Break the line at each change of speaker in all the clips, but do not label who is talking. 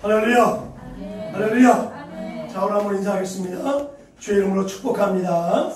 할렐루야. 할렐루야. 자, 오늘 한번 인사하겠습니다. 주의 이름으로 축복합니다.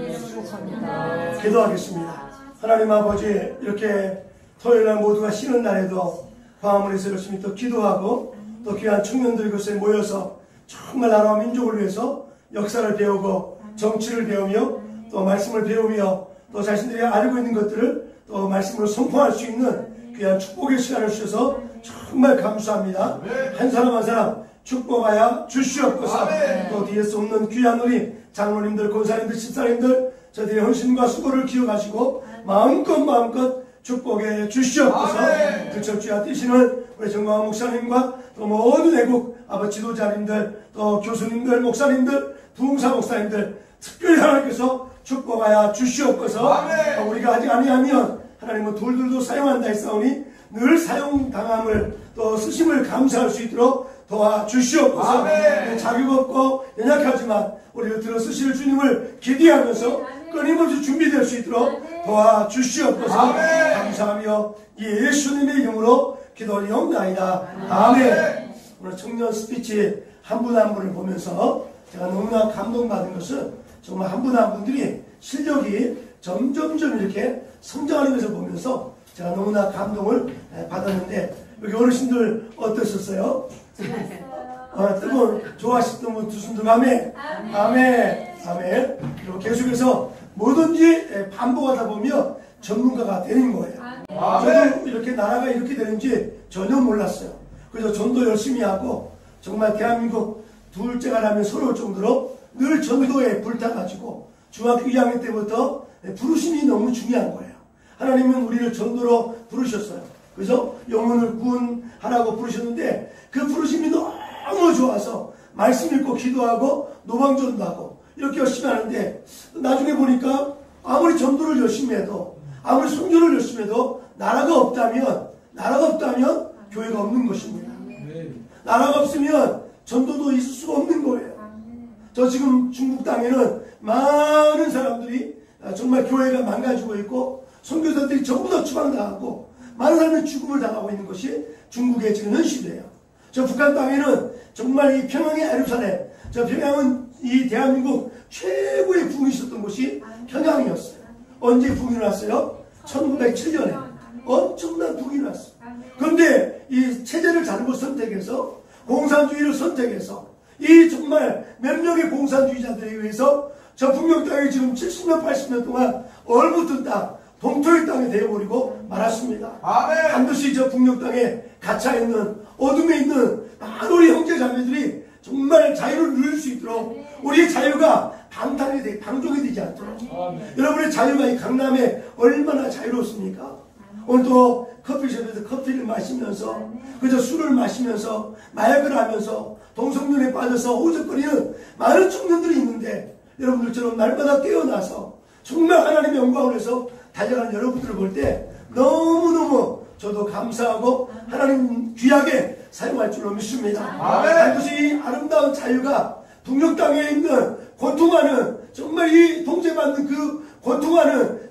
기도하겠습니다. 하나님 아버지, 이렇게 토요일날 모두가 쉬는 날에도 광화문에서 열심히 또 기도하고 또 귀한 청년들 이곳에 모여서 정말 나라와 민족을 위해서 역사를 배우고 정치를 배우며 또 말씀을 배우며 또 자신들이 알고 있는 것들을 또 말씀으로 선포할 수 있는 귀한 축복의 시간을 주셔서 정말 감사합니다. 한 사람 한 사람 축복하여 주시옵소서. 또 뒤에서 없는 귀한 우리 장로님들, 권사님들, 집사님들 저들의 헌신과 수고를 기억하시고 마음껏 축복해 주시옵소서. 그 철주야 뛰시는 우리 정광훈 목사님과 또 모든 애국 아버지 지도자님들, 또 교수님들, 목사님들, 부흥사 목사님들 특별히 하나님께서 축복하여 주시옵소서. 우리가 아직 아니하면 하나님은 돌들도 사용한다 했사오니 늘 사용당함을 또 쓰심을 감사할 수 있도록 도와주시옵소서. 자격 없고 연약하지만 우리를 들어 쓰실 주님을 기대하면서 끊임없이 준비될 수 있도록 도와주시옵소서. 감사하며 예수님의 이름으로 기도하옵나이다. 아멘. 오늘 청년 스피치 한 분 한 분을 보면서 제가 너무나 감동받은 것은 정말 한 분 한 분들이 실력이 점점점 이렇게 성장하는 것을 보면서 제가 너무나 감동을 받았는데, 여기 어르신들 어떠셨어요? 뜨거운 좋아하셨던 분 두 손 들고 아멘. 아멘. 그리고 계속해서 뭐든지 반복하다 보면 전문가가 되는 거예요. 저도 이렇게 나라가 이렇게 되는지 전혀 몰랐어요. 그래서 전도 열심히 하고 정말 대한민국 둘째가 라면 서러울 정도로 늘 전도에 불타가지고 중학교 2학년 때부터 부르심이 너무 중요한 거예요. 하나님은 우리를 전도로 부르셨어요. 그래서 영혼을 구원하라고 부르셨는데 그 부르심이 너무 좋아서 말씀 읽고 기도하고 노방전도 하고 이렇게 열심히 하는데, 나중에 보니까 아무리 전도를 열심히 해도 아무리 선교를 열심히 해도 나라가 없다면 교회가 없는 것입니다. 나라가 없으면 전도도 있을 수가 없는 거예요. 저 지금 중국 땅에는 많은 사람들이 정말 교회가 망가지고 있고 선교사들이 전부 다 추방당하고 많은 사람이 죽음을 당하고 있는 것이 중국의 지금 현실이에요. 저 북한 땅에는 정말 이 평양의 예루살렘, 저 평양은 이 대한민국 최고의 부흥이 있었던 곳이 평양이었어요. 언제 부흥이 났어요? 1907년에 엄청난 부흥이 났어요. 그런데 이 체제를 잘못 선택해서 공산주의를 선택해서 이 정말 몇 명의 공산주의자들에 의해서 저 북녘 땅이 지금 70년 80년 동안 얼붙은 땅, 동토의 땅이 되어버리고 말았습니다. 반드시 저 북녘 땅에 갇혀있는 어둠에 있는 많은 우리 형제 자매들이 정말 자유를 누릴 수 있도록 우리의 자유가 방종이 되지 않도록 여러분의 자유가 이 강남에 얼마나 자유롭습니까? 오늘도 커피숍에서 커피를 마시면서 그저 술을 마시면서 마약을 하면서 동성연애에 빠져서 호적거리는 많은 청년들이 있는데, 여러분들처럼 날마다 깨어나서 정말 하나님의 영광을 위해서 달려가는 여러분들을 볼 때 너무너무 저도 감사하고 하나님 귀하게 사용할 줄로 믿습니다. 반드시 이 아름다운 자유가 북녘 땅에 있는 고통하는, 정말 이 통제받는 그 고통하는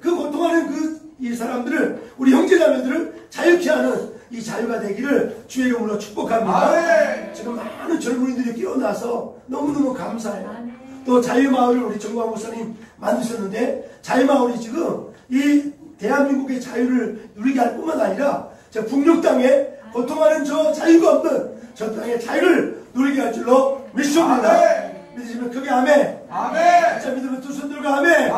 이 사람들을, 우리 형제자매들을 자유케 하는 이 자유가 되기를 주의 이름으로 축복합니다. 지금 많은 젊은이들이 깨어나서 너무너무 감사해요. 또 자유마을을 우리 정광훈 목사님 만드셨는데, 자유마을이 지금 이 대한민국의 자유를 누리게 할 뿐만 아니라 저 북녘 땅에 고통하는 저 자유가 없는 저 땅의 자유를 누리게 할 줄로 믿습니다. 믿으시면 크게 아멘. 자, 믿으면 두 손 들고 아멘.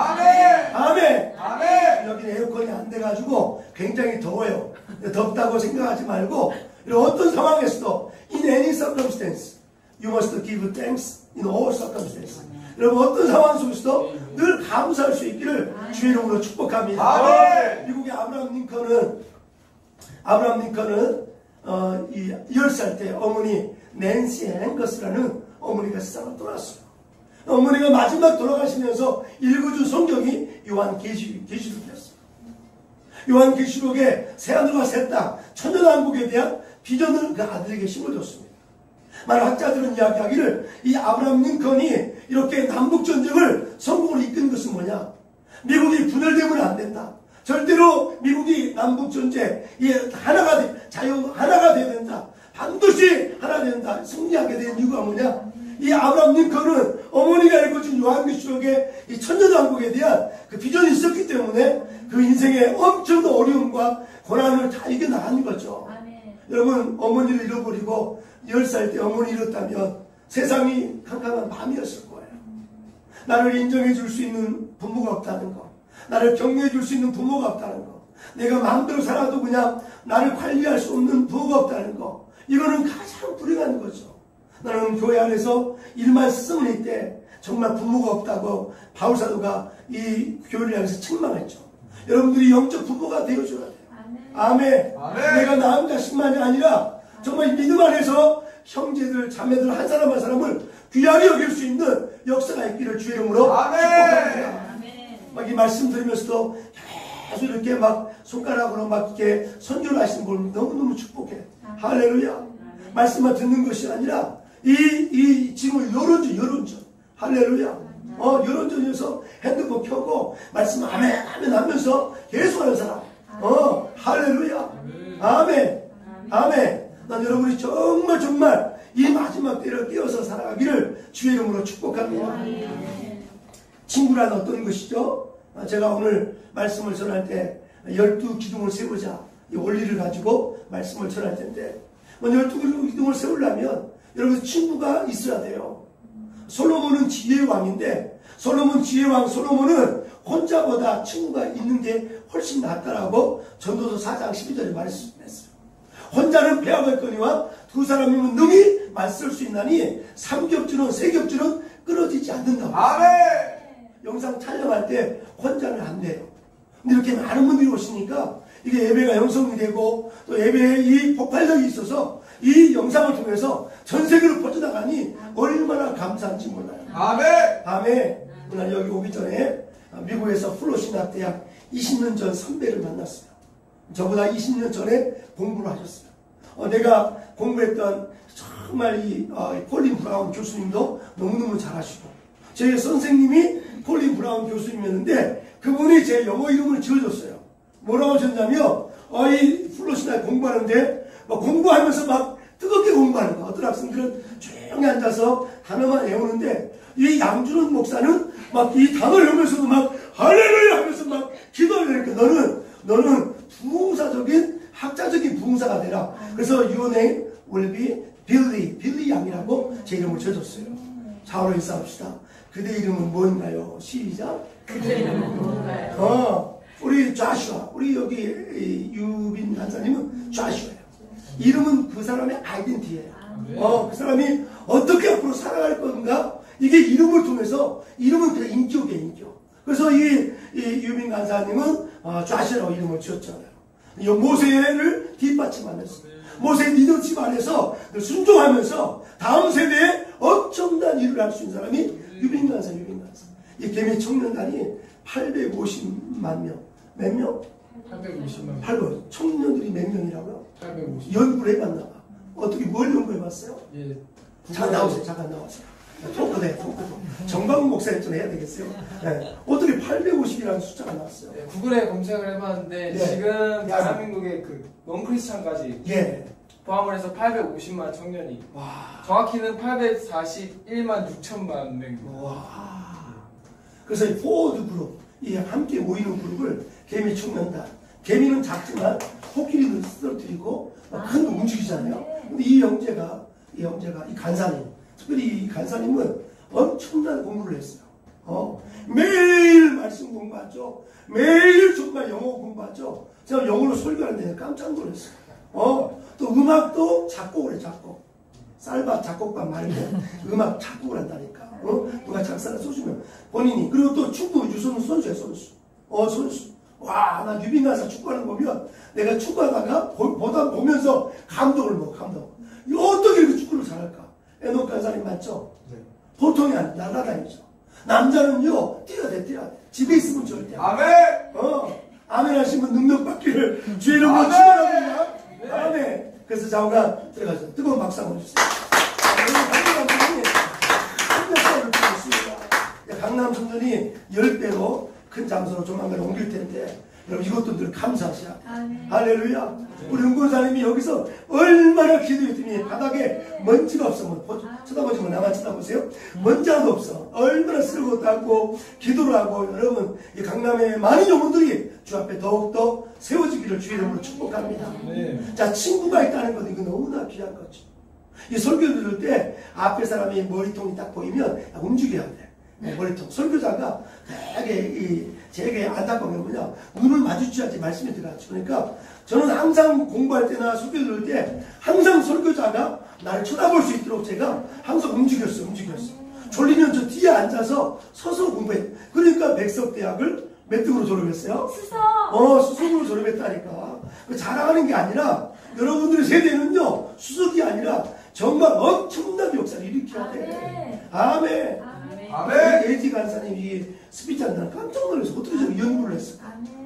여기는 에어컨이 안 돼가지고 굉장히 더워요. 덥다고 생각하지 말고, 이런 어떤 상황에서도 in any circumstance you must give thanks in all circumstances. 여러분 어떤 상황 속에서도 늘 감사할 수 있기를 주의 이름으로 축복합니다. 미국의 아브라함 링컨은 이 10살 때 어머니 낸시 앵거스라는 어머니가 세상을 떠났어요. 어머니가 마지막 돌아가시면서 읽어준 성경이 요한계시록이었어요. 요한계시록에 새하늘과 새 땅, 천년왕국에 대한 비전을 그 아들에게 심어줬습니다. 많은 학자들은 이야기하기를 이 아브라함 링컨이 이렇게 남북전쟁을 성공으로 이끈 것은 뭐냐? 미국이 분열되면 안 된다. 절대로 미국이 남북전쟁 하나가 돼야 된다. 반드시 하나 된다. 승리하게 된 이유가 뭐냐? 이 아브라함 링컨은 어머니가 읽어준 요한계시록의 이 천년왕국에 대한 그 비전이 있었기 때문에 그 인생의 엄청난 어려움과 고난을 다 이겨나가는 거죠. 여러분, 어머니를 잃어버리고 10살 때 어머니 잃었다면 세상이 캄캄한 밤이었을 거예요. 나를 인정해 줄 수 있는 부모가 없다는 거, 나를 격려해 줄 수 있는 부모가 없다는 거, 내가 마음대로 살아도 그냥 나를 관리할 수 없는 부모가 없다는 거, 이거는 가장 불행한 거죠. 나는 교회 안에서 일만 스승일 때 정말 부모가 없다고 바울사도가 이 교회를 향해서 책망했죠. 여러분들이 영적 부모가 되어줘야 돼요. 아멘. 아멘. 내가 나 혼자 자신만이 아니라 정말 믿음 안에서 형제들, 자매들 한 사람 한 사람을 귀하게 여길 수 있는 역사가 있기를 주의 이름으로 축복합니다. 막 이 말씀 들으면서도 계속 이렇게 막 손가락으로 막 이렇게 선교를 하시는 걸 너무너무 축복해. 할렐루야. 말씀만 듣는 것이 아니라 이 지금은 여론전. 할렐루야. 여론전에서 핸드폰 켜고 말씀 아멘 하면서 계속 하는 사람. 할렐루야. 아멘. 아멘. 난 여러분이 정말 이 마지막 때를 깨어서 살아가기를 주의 이름으로 축복합니다. 친구란 어떤 것이죠? 제가 오늘 말씀을 전할 때 12기둥을 세우자 이 원리를 가지고 말씀을 전할 텐데 12기둥을 세우려면 여러분 친구가 있어야 돼요. 솔로몬은 지혜의 왕인데 솔로몬은 혼자보다 친구가 있는 게 훨씬 낫다라고 전도서 4장 12절에 말씀했어요. 혼자는 배워갈거니와 두 사람이면 능히 맞설 수 있나니 삼겹줄은 세겹줄은 끊어지지 않는다고. 아멘. 영상 촬영할 때 혼자는 안 돼요. 근데 이렇게 많은 분들이 오시니까 이게 예배가 형성이 되고 또 예배에 이 폭발력이 있어서 이 영상을 통해서 전 세계로 퍼져나가니 얼마나 감사한지 몰라요. 아멘. 아멘. 오늘 여기 오기 전에 미국에서 플로신학대학 20년 전 선배를 만났어요. 저보다 20년 전에 공부를 하셨어요. 내가 공부했던 정말 이 콜린 브라운 교수님도 너무너무 잘하시고 제 선생님이 콜린 브라운 교수님이었는데 그분이 제 영어 이름을 지어줬어요. 뭐라고 하셨냐면 이 플로신학 공부하는데 공부하면서 막 뜨겁게 공부하는 거. 어떤 학생들은 조용히 앉아서 단어만 외우는데 이 양준원 목사는 막 이 단어를 외우면서도 막 할렐루야 하면서 막 기도를 하니까 너는 부흥사적인 학자적인 부흥사가 되라. 그래서 your name will be 빌리 양이라고 제 이름을 지어줬어요. 자오로 인사합시다. 그대 이름은 뭔가요? 시작.
그대 이름은 뭔가요?
우리 좌슈아, 우리 여기 유빈 간사님은 좌슈아예요. 이름은 그 사람의 아이덴티티예요. 그 사람이 어떻게 앞으로 살아갈 건가? 이게 이름을 통해서 이름은 그냥 인격이에요, 인격. 그래서 이 유빈 간사님은 좌슈아라고 이름을 지었잖아요. 이 모세를 뒷받침하면서 모세 리더십 안에서 순종하면서 다음 세대에 엄청난 일을 할 수 있는 사람이 유빈 간사. 이 개미 청년단이 850만 명. 몇 명?
850만.
800. 청년들이 몇 명이라고요?
850.
연구를 해봤나 봐. 어떻게 뭘 연구해봤어요?
예.
잠깐 나오세요. 토크네. 정광훈 목사님 좀 해야 되겠어요? 네. 어떻게 850이라는 숫자가 나왔어요?
네, 구글에 검색을 해봤는데
네.
지금 대한민국의 그 non-크리스찬까지 포함을 해서 850만 청년이 정확히는 841만 6천만 명입니다.
와. 그래서 이 포워드 그룹, 이 함께 모이는 그룹을 개미 청년단. 개미는 작지만 코끼리를 쓰러뜨리고 큰 움직이잖아요. 근데 이 형제가 이 간사님, 특별히 이 간사님은 엄청난 공부를 했어요. 매일 말씀 공부하죠. 매일 정말 영어 공부하죠. 제가 영어로 설교하는데 깜짝 놀랐어요. 또 음악도 작곡을 해, 작곡. 쌀밥 작곡밥 말고 음악 작곡을 한다니까. 누가 작사를 써주면 본인이. 그리고 또 축구 유소는 선수예요, 선수. 와, 나 유빈 가서 축구하는 거 보면 내가 축구하다가 보면서 감동을 먹어, 감동. 어떻게 이렇게 축구를 잘할까? 에녹 간사님 맞죠? 네. 보통이 아니라 날아다니죠. 남자는요, 뛰어야 돼. 집에 있으면 절대.
아멘!
아멘 하시면 능력 받기를 주의 이름으로 축원합니다. 네. 아멘. 그래서 자오가 들어가서 뜨거운 박수 한번 주세요. 강남 청년이 10배로 큰 장소로 조만간 옮길 텐데 여러분 이것도 늘 감사하셔야 돼요.
아멘.
할렐루야. 우리 은권사님이 여기서 얼마나 기도했더니 바닥에 먼지가 없으면 쳐다보지만 나만 쳐다보세요. 먼지 하나도 없어. 얼마나 쓰고 닦고 기도를 하고 여러분 이 강남의 많은 영혼들이 주 앞에 더욱더 세워지기를 주의 이름으로 축복합니다. 자, 친구가 있다는 것은 이거 너무나 귀한 거죠. 이 설교 들을 때 앞에 사람이 머리통이 딱 보이면 움직여야 돼. 머리통. 설교자가 되게 제게 안타까운 게 뭐냐, 눈을 마주쳐야지 말씀이 들어가죠. 그러니까 저는 항상 공부할 때나 설교 들을 때 항상 설교자가 나를 쳐다볼 수 있도록 제가 항상 움직였어. 졸리면 저 뒤에 앉아서 서서 공부해. 그러니까 백석대학을 몇 등으로 졸업했어요? 수석으로 졸업했다니까. 자랑하는 게 아니라 여러분들의 세대는요, 수석이 아니라 정말 엄청난 역사를 일으켜야 돼. 아멘. 아멘. 예지 간사님이 스피치 한다는 깜짝 놀라서 어떻게 저렇게 연구를 했어?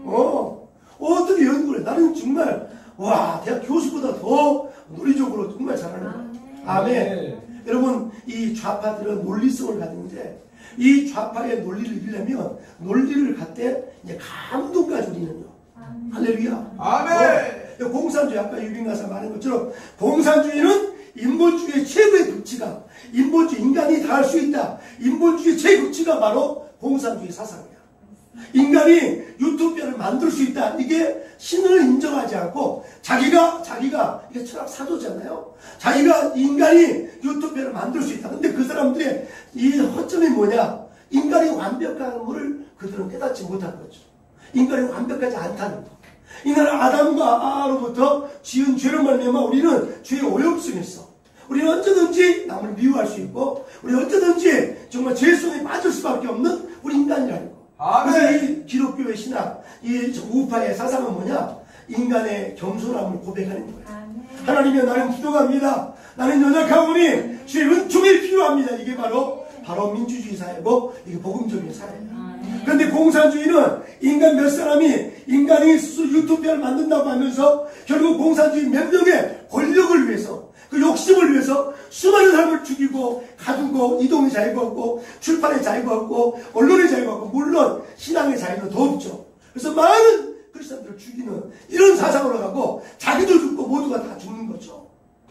어떻게 연구를 해? 나는 정말 와, 대학 교수보다 더 논리적으로 정말 잘하는 거야. 아멘. 여러분, 이 좌파들은 논리성을 가지는데 이 좌파의 논리를 이기려면 논리를 갖되 이제 감동까지 우리는요. 할렐루야. 아멘. 공산주의, 아까 유빈가사 말한 것처럼 공산주의는 인본주의의 최고의 극치가, 인본주의, 인간이 다 할 수 있다. 인본주의의 최극치가 바로 공산주의 사상이야. 인간이 유토피아를 만들 수 있다. 이게 신을 인정하지 않고 자기가 이게 철학 사조잖아요. 자기가 인간이 유토피아를 만들 수 있다. 근데 그 사람들의 이 허점이 뭐냐? 인간이 완벽함을 그들은 깨닫지 못한 거죠. 인간이 완벽하지 않다는 거. 인간은 아담과 하와로부터 지은 죄로 말미암아 우리는 죄의 오염성이 있어. 우리는 언제든지 남을 미워할 수 있고, 우리 언제든지 정말 죄 속에 빠질 수밖에 없는 우리 인간이라는 거. 그래서 이 기독교의 신학, 이 우파의 사상은 뭐냐? 인간의 겸손함을 고백하는 거예요. 하나님이여, 나는 부족합니다. 나는 연약하오니 주의 은총이 필요합니다. 이게 바로 민주주의 사회고, 이게 복음적인 사회예요. 그런데 공산주의는 인간 몇 사람이 인간이 스스로 유토피아를 만든다고 하면서 결국 공산주의 몇 명의 권력을 위해서, 그 욕심을 위해서 수많은 사람을 죽이고 가두고, 이동의 자유가 없고 출판의 자유가 없고 언론의 자유가 없고, 물론 신앙의 자유는 더 없죠. 그래서 많은 크리스천들을 죽이는 이런 사상으로 가고 자기도 죽고 모두가 다 죽는 거죠.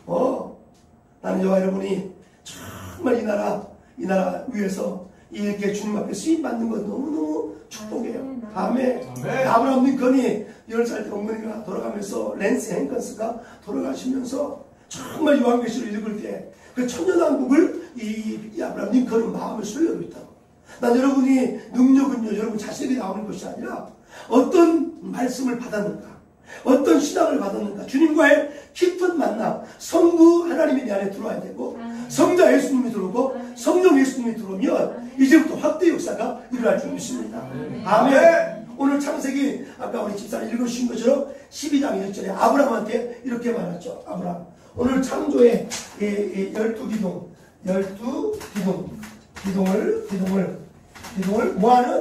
나는 저와 여러분이 정말 이 나라 위해서 이렇게 주님 앞에 쓰임받는 건 너무너무 축복이에요. 다음에 아브라함 링컨이 10살 때 어머니가 돌아가면서 랜스 행컨스가 돌아가시면서 정말 요한계시를 읽을 때 그 천년왕국을 이 아브라함 링컨은 마음을 소유하고 있다고. 난 여러분이 능력은요, 여러분 자신에게 나오는 것이 아니라 어떤 말씀을 받았는가, 어떤 신앙을 받았는가, 주님과의 깊은 만남, 성부 하나님이 내 안에 들어와야 되고, 성자 예수님이 들어오고, 성령 예수님이 들어오면 이제부터 확대 역사가 일어날 줄 믿습니다. 아멘. 오늘 창세기 아까 우리 집사님 읽으신 것처럼 12장 1절에 아브라함한테 이렇게 말하죠. 아브라함, 오늘 창조의 12기둥, 기둥을 뭐하는?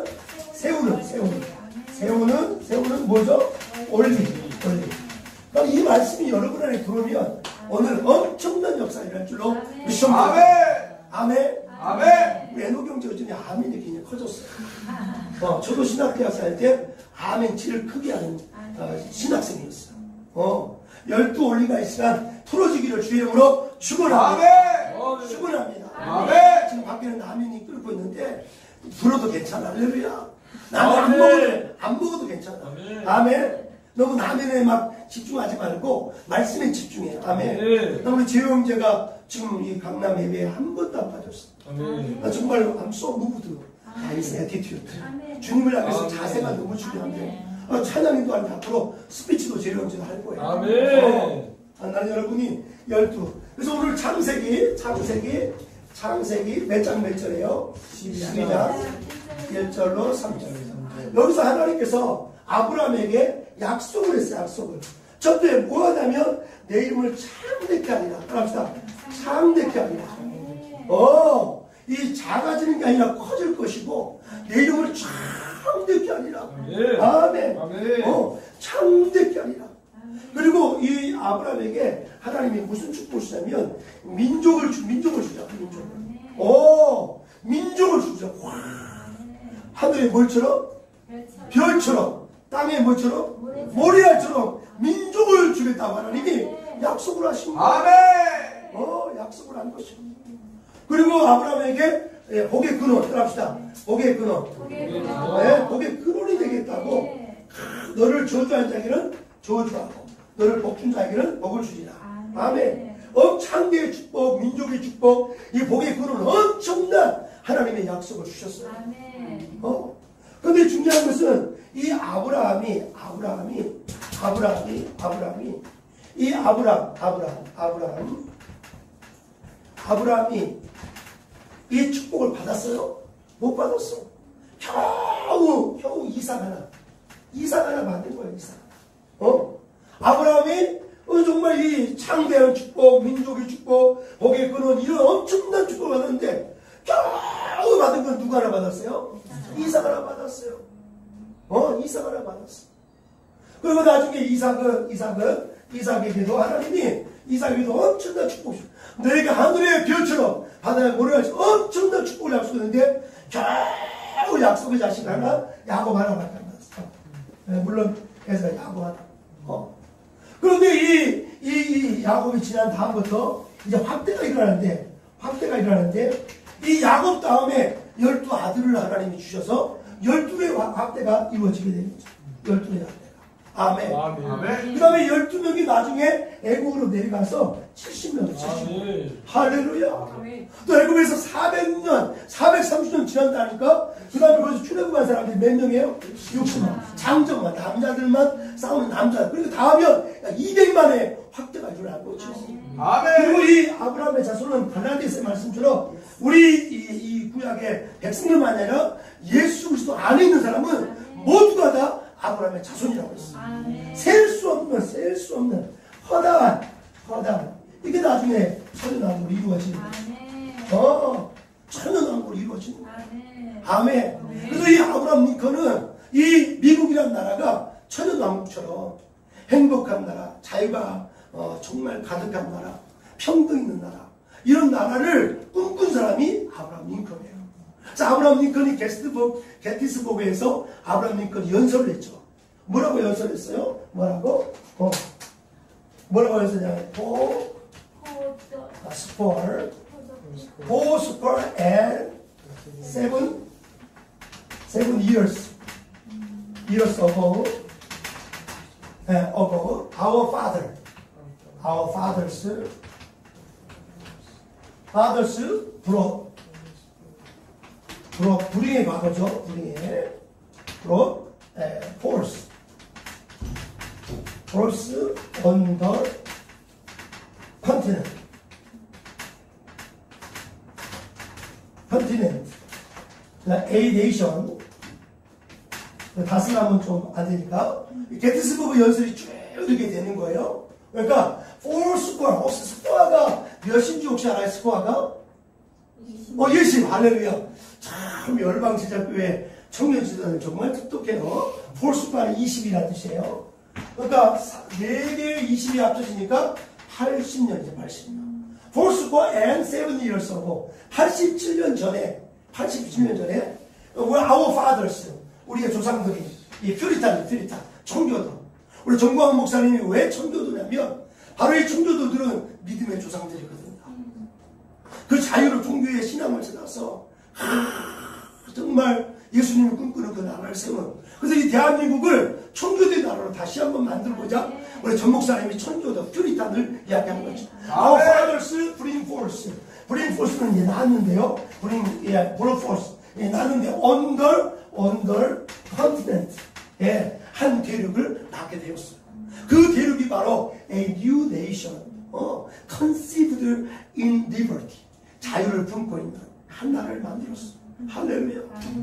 세우는 뭐죠? 올리. 그러니까 이 말씀이 여러분 안에 들어오면 오늘 엄청난 역사가 일어날 줄로 믿습니다. 아멘. 우리 에녹 형제 요즘에 아멘이 굉장히 커졌어요. 저도 신학대학 살 때 아멘 치를 크게 하는 신학생이었어요. 12올리가 있으면 풀어지기를 주의 이름으로 축원합니다. 축원합니다. 지금 밖에는 아멘이 끓고 있는데 불어도 괜찮아. 할렐루야. 나는 안 먹어도 괜찮아. 아멘. 너무 아멘에 막 집중하지 말고 말씀에 집중해. 아멘. 나 우리 재호 형제가 지금 이 강남 예배에 한 번도 안 빠졌어. 나 정말 I'm so moved by his attitude. 주님을 향해서 자세가 너무 중요한데, 찬양인도 하는데 앞으로 스피치도 재호 형제가 할 거예요. 아멘. 난 여러분이 12. 그래서 오늘 창세기 몇 장 몇 절이에요? 12장 1절로 3절. 여기서 하나님께서 아브라함에게 약속을 했어요. 약속을. 첫째 뭐 하냐면 내 이름을 참되게 하리라. 합시다. 참되게 하리라. 이 작아지는 게 아니라 커질 것이고 내 이름을 참되게 하리라. 아멘. 참되게 하리라. 그리고 이 아브라함에게 하나님이 무슨 축복을 주냐면 민족을 주자. 민족을 주자. 하늘의 뭘처럼? 별처럼. 땅에 뭐처럼? 모래알처럼 민족을 주겠다고 하나님이 약속을 하신 거예요.
아멘.
약속을 한 것이요. 그리고 아브라함에게 복의 근원, 따라합시다. 복의 근원. 복의 근원이 되겠다고. 너를 저주한 자에게는 저주하고 너를 복준 자에게는 복을 주리라. 아멘. 엄청난 축복, 민족의 축복, 이 복의 근원은 엄청난 하나님의 약속을 주셨어요. 그런데 중요한 것은 이 아브라함이 이 축복을 받았어요? 못 받았어. 겨우 이삭 하나 받은 거예요. 이삭. 아브라함이 정말 이 창대한 축복, 민족의 축복, 복의 근원 이런 엄청난 축복을 받았는데 겨우 받은 건 누가 하나 받았어요? 이삭 하나 받았어요. 이삭 하나 받았어. 그리고 나중에 이삭에게도 하나님이 이삭에게도 엄청난 축복을 줬어요. 너희가 하늘의 별처럼 바다에 모래같이 엄청난 축복을 약속했는데 겨우 약속의 자식 하나, 야곱 하나밖에 안 받았어. 물론 에서 야곱 하나. 그런데 이 야곱이 지난 다음부터 이제 확대가 일어나는데 이 야곱 다음에 12아들을 하나님이 주셔서 12의 확대가 이루어지게 됩니다. 12의 확대가. 아멘. 그 다음에 12명이 나중에 애국으로 내려가서 70명. 할렐루야. 또 애국에서 430년 지난다니까 그 다음에 거기서 출애굽한 사람들이 몇 명이에요? 60만. 장정만, 남자들만 싸우는 남자. 그리고 다 하면 200만의 확대가 일어날 거죠. 그리고 이 아브라함의 자손은 갈라디아서의 말씀처럼 우리 이 구약의 백성들만 아니라 예수 그리스도 안에 있는 사람은 모두가 다 아브라함의 자손이라고 했어요. 셀 수 없는 허다한 이게 나중에 천연왕국으로 이루어지는 거예요. 천연왕국으로 이루어지는 거예요. 아멘. 그래서 이 아브라함 링컨은 이 미국이라는 나라가 천연왕국처럼 행복한 나라, 자유가 정말 가득한 나라, 평등 있는 나라, 이런 나라를 꿈꾼 사람이 아브라함 링컨이에요. 자, 아브라함 링컨이 게티스버그에서 아브라함 링컨이 연설을 했죠. 뭐라고 연설했어요? 뭐라고 연설했냐면 four and seven years ago, our fathers 불행의 과거죠. force on the continent. A nation. 다스나면 좀 안 되니까. 게티스버그 연설이 쭉 이렇게 되는 거예요. 그러니까, 스코어가 몇인지 혹시 알아요? 스코어가? 20. 할렐루야. 참, 열방제자교회 청년지도는 정말 똑똑해요. 스코어는 20이라는 뜻이에요. 그러니까, 4개의 20이 합쳐지니까 80년이죠, 80년. 스코어 and 7 years ago. 87년 전에, our fathers, 우리의 조상들이, 이 퓨리탄, 청교도. 우리 정광훈 목사님이 왜 청교도냐면, 바로 이 청교도들은 믿음의 조상들이거든요. 그 자유로 종교의 신앙을 찾아서, 정말 예수님을 꿈꾸는 그 나라를 세우는. 그래서 이 대한민국을 청교도의 나라로 다시 한번 만들고자, 우리 전 목사님이 청교도, 퓨리탄을 이야기한 거죠. Our fathers bring force. bring force는 이제 나왔는데요. bring force. 나는데 under continent 한 대륙을 낳게 되었어요. 그 대륙이 바로 a new nation, conceived in liberty, 자유를 품고 있는 한 나라를 만들었어요. 할렐루야.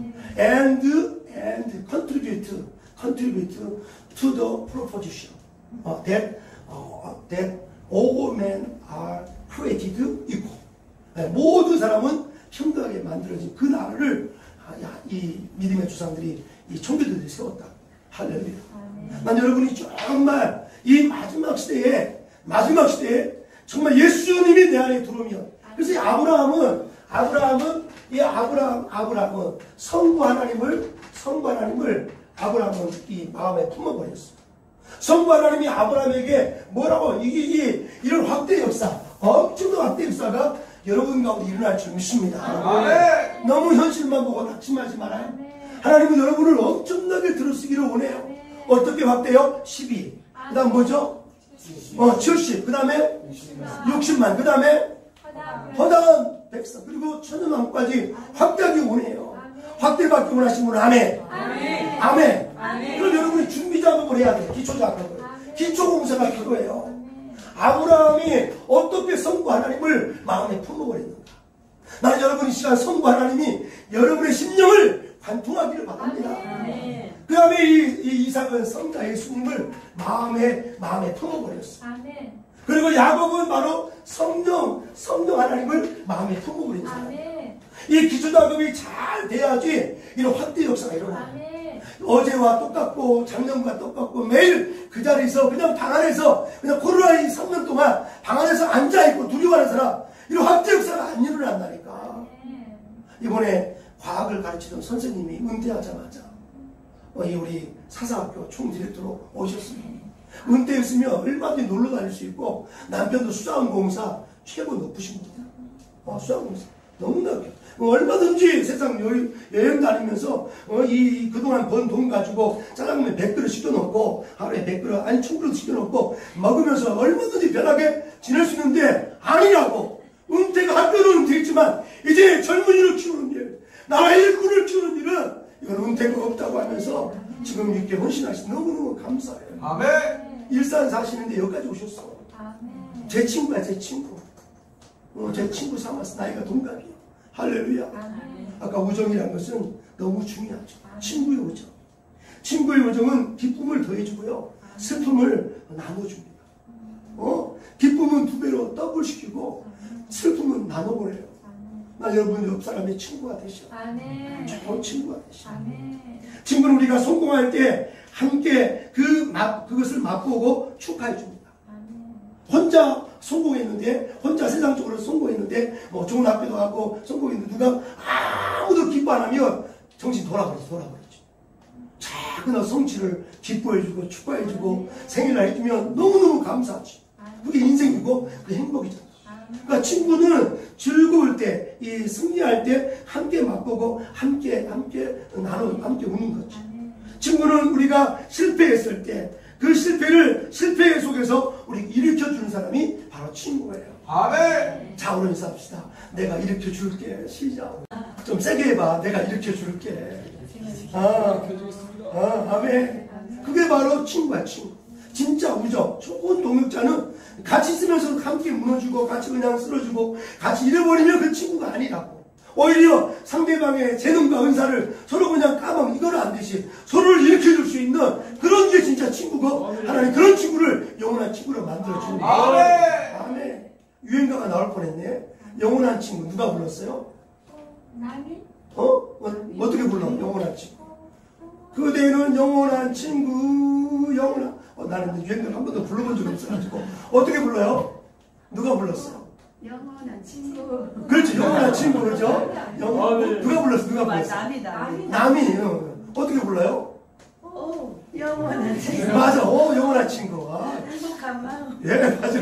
and contribute to the proposition that all men are created equal. 모든 사람은 평등하게 만들어진 그 나라를 이 믿음의 조상들이 이 청교도들이 세웠다. 할렐루야. 난 여러분이 정말 이 마지막 시대에 정말 예수님이 내 안에 들어오면, 그래서 이 아브라함은 선구 하나님을 아브라함은 이 마음에 품어버렸어. 성부 하나님이 아브라함에게 뭐라고 이런 확대 역사, 엄청난 확대 역사가 여러분 가운데 일어날 줄 믿습니다.
아멘.
너무 현실만 보고 낙심하지 말아요. 하나님은 여러분을 엄청나게 들어쓰기를 원해요. 어떻게 확대요? 12. 그 다음 뭐죠? 70. 그 다음에 60만. 그 다음에 허다한 백성. 그리고 천연왕까지 확대하기 원해요. 확대받기 원하시는 분은 아멘. 아멘. 그럼 여러분이 준비 작업을 해야 돼요. 기초 작업을. 기초 공사가 그거예요. 아브라함이 어떻게 성부 하나님을 마음에 품어버렸는가. 나는 여러분 이 시간 성부 하나님이 여러분의 심령을 관통하기를 바랍니다. 그 다음에 이 이삭은 성자 예수님을 마음에 품어버렸어. 그리고 야곱은 바로 성령 하나님을 마음에 품어버린 사람. 이 기초 작업이 잘 돼야지 이런 확대 역사가 일어나요. 어제와 똑같고 작년과 똑같고 매일 그 자리에서 그냥 방 안에서 그냥 코로나 3년 동안 방 안에서 앉아있고 두려워하는 사람, 이런 확대 역사가 안 일어난다니까. 이번에 과학을 가르치던 선생님이 은퇴하자마자 우리 사사학교 총디렉터로 오셨습니다. 은퇴했으면 얼마든지 놀러 다닐 수 있고 남편도 수자원공사 최고 높으신 분이다. 수자원공사 너무나 얼마든지 세상 여행 다니면서 그동안 번 돈 가지고 짜장면 100그릇 시켜놓고 하루에 100그릇 아니 1000그릇 시켜놓고 먹으면서 얼마든지 편하게 지낼 수 있는데 아니라고. 은퇴가 한편은 은퇴했지만 이제 젊은이를 키우는 일, 나라의 일꾼을 키우는 일은 이건 은퇴가 없다고 하면서 지금 이렇게 헌신하시 너무너무 감사해요.
아멘.
일산 사시는데 여기까지 오셨어. 제 친구야, 제 친구. 제 친구 삼아서 나이가 동갑이에요. 할렐루야. 아까 우정이라는 것은 너무 중요하죠. 친구의 우정. 친구의 우정은 기쁨을 더해주고요. 슬픔을 나눠줍니다. 기쁨은 2배로 더블시키고 슬픔은 나눠보내요. 나 여러분 옆 사람의 친구가 되셔. 좋은 친구가 되셔. 친구는 우리가 성공할 때 함께 그것을 맛보고 축하해 줍니다. 혼자 성공했는데, 혼자 세상적으로 성공했는데, 좋은 학교도 가고 성공했는데 누가 아무도 기뻐 안 하면 정신 돌아버리죠. 작은 성취를 기뻐해주고 축하해주고 생일날 해주면 너무너무 감사하지. 그게 인생이고 그게 행복이잖아. 그러니까 친구는 즐거울 때, 이 승리할 때 함께 맛보고 함께 우는 거지. 친구는 우리가 실패했을 때 그 실패 속에서 우리 일으켜주는 사람이 바로 친구예요.
아멘.
자, 오늘 인사합시다. 내가 일으켜줄게. 시작. 좀 세게 해봐. 내가 일으켜줄게. 아멘. 그게 바로 친구야, 친구. 진짜 우정. 좋은 동역자는 같이 있으면서 함께 무너지고 같이 그냥 쓰러지고 같이 잃어버리면 그 친구가 아니라고. 오히려 상대방의 재능과 은사를 서로 그냥 까먹는 이거는 안 되지. 서로를 일으켜줄 수 있는 그런 게 진짜 친구고, 하나님 그런 친구를 영원한 친구로 만들어주는 거예요. 아멘. 유행가가 나올 뻔했네. 영원한 친구 누가 불렀어요? 어떻게 불러? 영원한 친구. 그대는 영원한 친구, 영원한. 나는 유행가를 한 번도 불러본 적이 없어가지고. 어떻게 불러요? 누가 불렀어요?
영원한 친구.
그렇지, 영원한 친구, 그렇죠? 누가 불렀어? 남이. 어떻게 불러요?
영원한 친구.
맞아, 영원한 친구.
행복한 마음.
예, 맞아.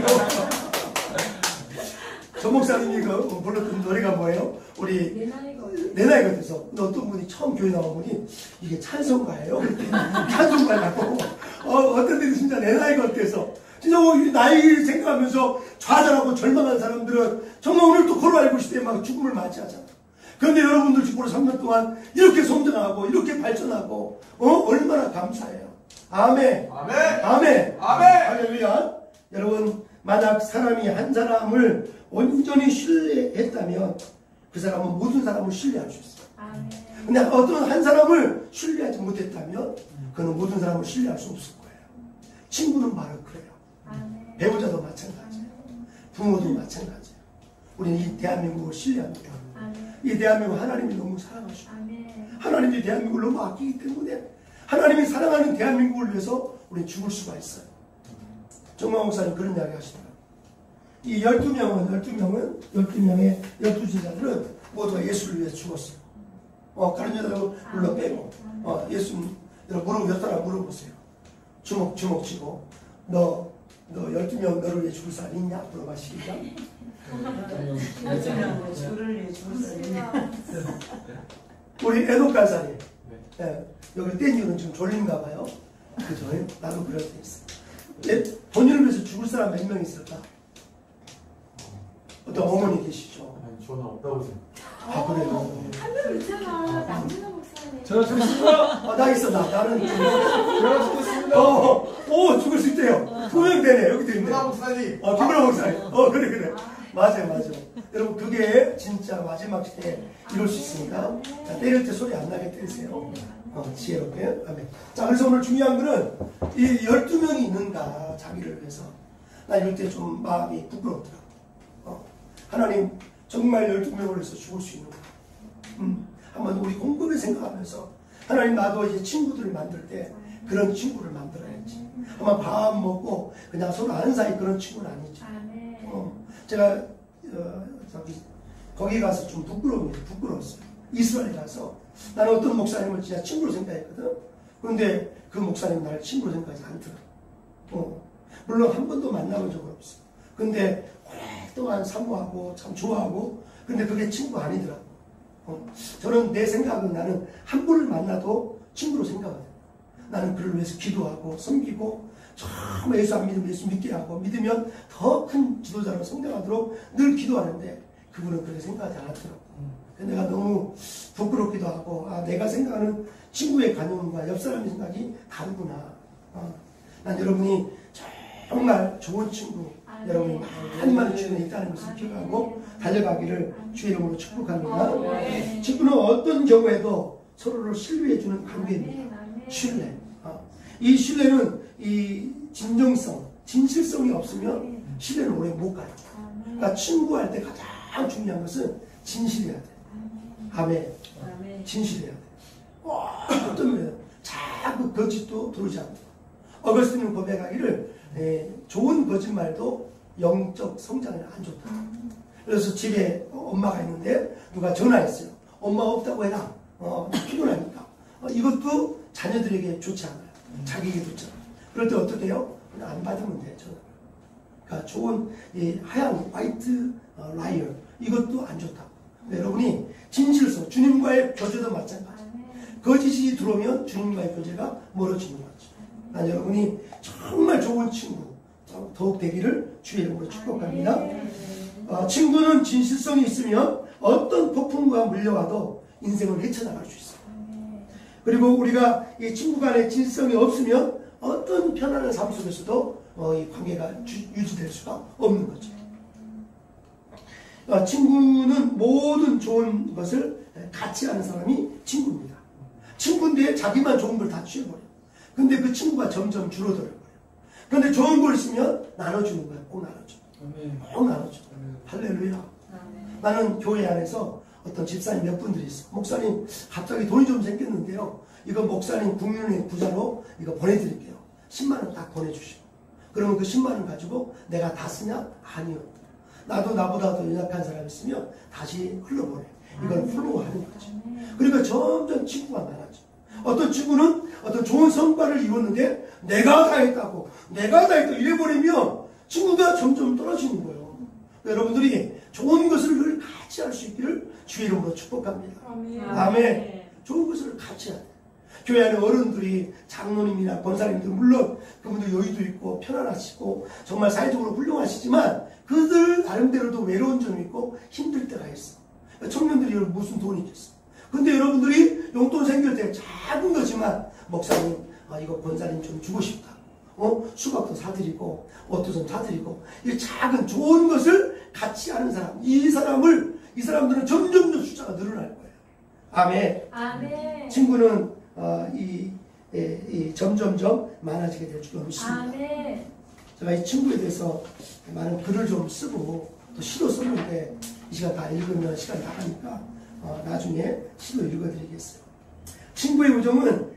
전 목사님이 불렀던 노래가 뭐예요? 우리 내 나이가 돼서 어떤 분이 처음 교회 나온 분이 이게 찬송가예요? 찬송가라고. 어떤 데는 진짜 내 나이가 돼서 진짜 나이 생각하면서 좌절하고 절망한 사람들은 정말 오늘 또 코로나19 시대에 막 죽음을 맞이하잖아. 그런데 여러분들 죽고 3년 동안 이렇게 성장하고 이렇게 발전하고 얼마나 감사해요. 아멘.
아멘.
아멘.
아멘.
할렐루야. 여러분, 만약 사람이 한 사람을 온전히 신뢰했다면 그 사람은 모든 사람을 신뢰할 수 있어요. 근데 어떤 한 사람을 신뢰하지 못했다면 그는 모든 사람을 신뢰할 수 없을 거예요. 친구는 바로 그래요. 배우자도 마찬가지예요. 부모도 마찬가지예요. 우리는 이 대한민국을 신뢰합니다. 이 대한민국 하나님이 너무 사랑하시고 하나님이 대한민국을 너무 아끼기 때문에 하나님이 사랑하는 대한민국을 위해서 우리는 죽을 수가 있어요. 정광 목사님 그런 이야기 하시더라고요. 이 12명의 12제자들은 모두가 예수를 위해서 죽었어요. 다른 제자들 불러 빼고, 여러분 몇 사람 물어보세요. 주먹 쥐고 너 12명 너를 위해 죽을 사람 있냐? 물어봐 시작.
줄을 위해 죽을 수 있냐?
우리 애독가사님 여기 뗀 이유는 지금 졸린가 봐요. 그죠? 나도 그럴 때 있어. 본인을 위해서 죽을 사람 몇 명 있을까? 어떤 어머니 계시죠?
아니, 저는 없다고 생각해요.
아 그래요?
한 명 있잖아. 남준호 목사님.
제가 죽고 있습니다.
나 있어 나는
제가 죽고 있습니다.
오 죽을 수 있대요. 2명 되네 여기도 있네.
김은하 목사님.
김은하 목사님. 그래. 맞아요. 여러분 그게 진짜 마지막 시대에 이룰 수 있습니다. 자, 때릴 때 소리 안 나게 때리세요. 지혜롭게. 아멘. 자, 그래서 오늘 중요한 거는 이 12명이 있는가 자기를 위해서. 나 이럴 때 좀 마음이 부끄럽더라고. 하나님 정말 12명을 위해서 죽을 수 있는가. 한번 우리 곰곰이 생각하면서 하나님 나도 이제 친구들을 만들 때 그런 친구를 만들어야지. 한번 밥 먹고 그냥 서로 아는 사이 그런 친구는 아니지. 제가 거기 가서 좀 부끄러웠어요. 이스라엘 가서 나는 어떤 목사님을 진짜 친구로 생각했거든. 그런데 그 목사님 나를 친구로 생각하지 않더라고. 물론 한 번도 만나본 적은 없어. 근데 오랫동안 사모하고 참 좋아하고 근데 그게 친구 아니더라고. 저는 내 생각은 나는 한 분을 만나도 친구로 생각하거든. 나는 그를 위해서 기도하고 섬기고 정말 예수 안 믿으면 예수 믿게 하고 믿으면 더 큰 지도자로 성장하도록 늘 기도하는데 그분은 그렇게 생각하지 않았더라고. 내가 너무 부끄럽기도 하고 내가 생각하는 친구의 관용과 옆 사람의 생각이 다르구나. 난 여러분이 정말 좋은 친구 여러분이 많은 주변에 있다는 것을 기억하고 달려가기를 주의 이름으로 축복합니다. 친구는 어떤 경우에도 서로를 신뢰해주는 관계입니다. 신뢰. 이 신뢰는 이 진정성, 진실성이 없으면 신뢰는 오래 못 가요. 그러니까 친구할 때 가장 중요한 것은 진실해야 돼. 아멘. 진실해야 돼. 어떤 면에 자꾸 거짓도 들어오지 않고. 어거스틴은 고백하기를 좋은 거짓말도 영적 성장에 안 좋다. 그래서 집에 엄마가 있는데 누가 전화했어요. 엄마 없다고 해라. 피곤하니까. 이것도 자녀들에게 좋지 않아요. 자기에게 좋지 않아요. 그럴 때 어떻게 해요? 그냥 안 받으면 돼요. 전화. 그러니까 좋은 하얀 화이트 라이어 이것도 안 좋다. 여러분이 진실성, 주님과의 교제도 마찬가지. 거짓이 들어오면 주님과의 교제가 멀어지는 거죠. 난 여러분이 정말 좋은 친구 더욱 되기를 주의 이름으로 축복합니다. 친구는 진실성이 있으면 어떤 폭풍과 물려와도 인생을 헤쳐나갈 수 있어요. 그리고 우리가 이 친구 간의 진실성이 없으면 어떤 편안한 삶 속에서도 이 관계가 유지될 수가 없는 거죠. 친구는 모든 좋은 것을 같이 하는 사람이 친구입니다. 친구인데 자기만 좋은 걸 다 취해버려요. 근데 그 친구가 점점 줄어들어요. 그런데 좋은 걸 있으면 나눠주는 거야. 꼭 나눠줘. 꼭 나눠줘. 할렐루야. 나는 교회 안에서 어떤 집사님 몇 분들이 있어. 목사님 갑자기 돈이 좀 생겼는데요. 이거 목사님 국민의 부자로 이거 보내드릴게요. 10만 원 딱 보내주시고. 그러면 그 10만 원 가지고 내가 다 쓰냐? 아니요. 나도 나보다 더 연약한 사람 있으면 다시 흘러보내. 이걸 플로우하는 거죠. 그러니까 점점 친구가 많아져. 어떤 친구는 어떤 좋은 성과를 이뤘는데 내가 다 했다고 이래버리면 친구가 점점 떨어지는 거예요. 여러분들이 좋은 것을 늘 같이 할 수 있기를 주의 이름으로 축복합니다. 아멘. 좋은 것을 같이 해야 돼. 교회 안에 어른들이 장로님이나 권사님들 물론 그분들 여유도 있고 편안하시고 정말 사회적으로 훌륭하시지만 그들 나름대로도 외로운 점이 있고 힘들 때가 있어. 청년들이 무슨 돈이 있겠어. 근데 여러분들이 용돈 생길 때 작은 거지만 목사님 이거 권사님 좀 주고 싶다. 수박도 사드리고 옷도 좀 사드리고 이 작은 좋은 것을 같이 하는 사람 이 사람들은 점점 숫자가 늘어날 거예요. 아멘.
아멘.
친구는 점점점 많아지게 될 줄 믿습니다.
아멘.
제가 이 친구에 대해서 많은 글을 좀 쓰고 또 시도 썼는데 이 시간 다 읽으면 시간이 나가니까 나중에 시도 읽어드리겠어요. 친구의 우정은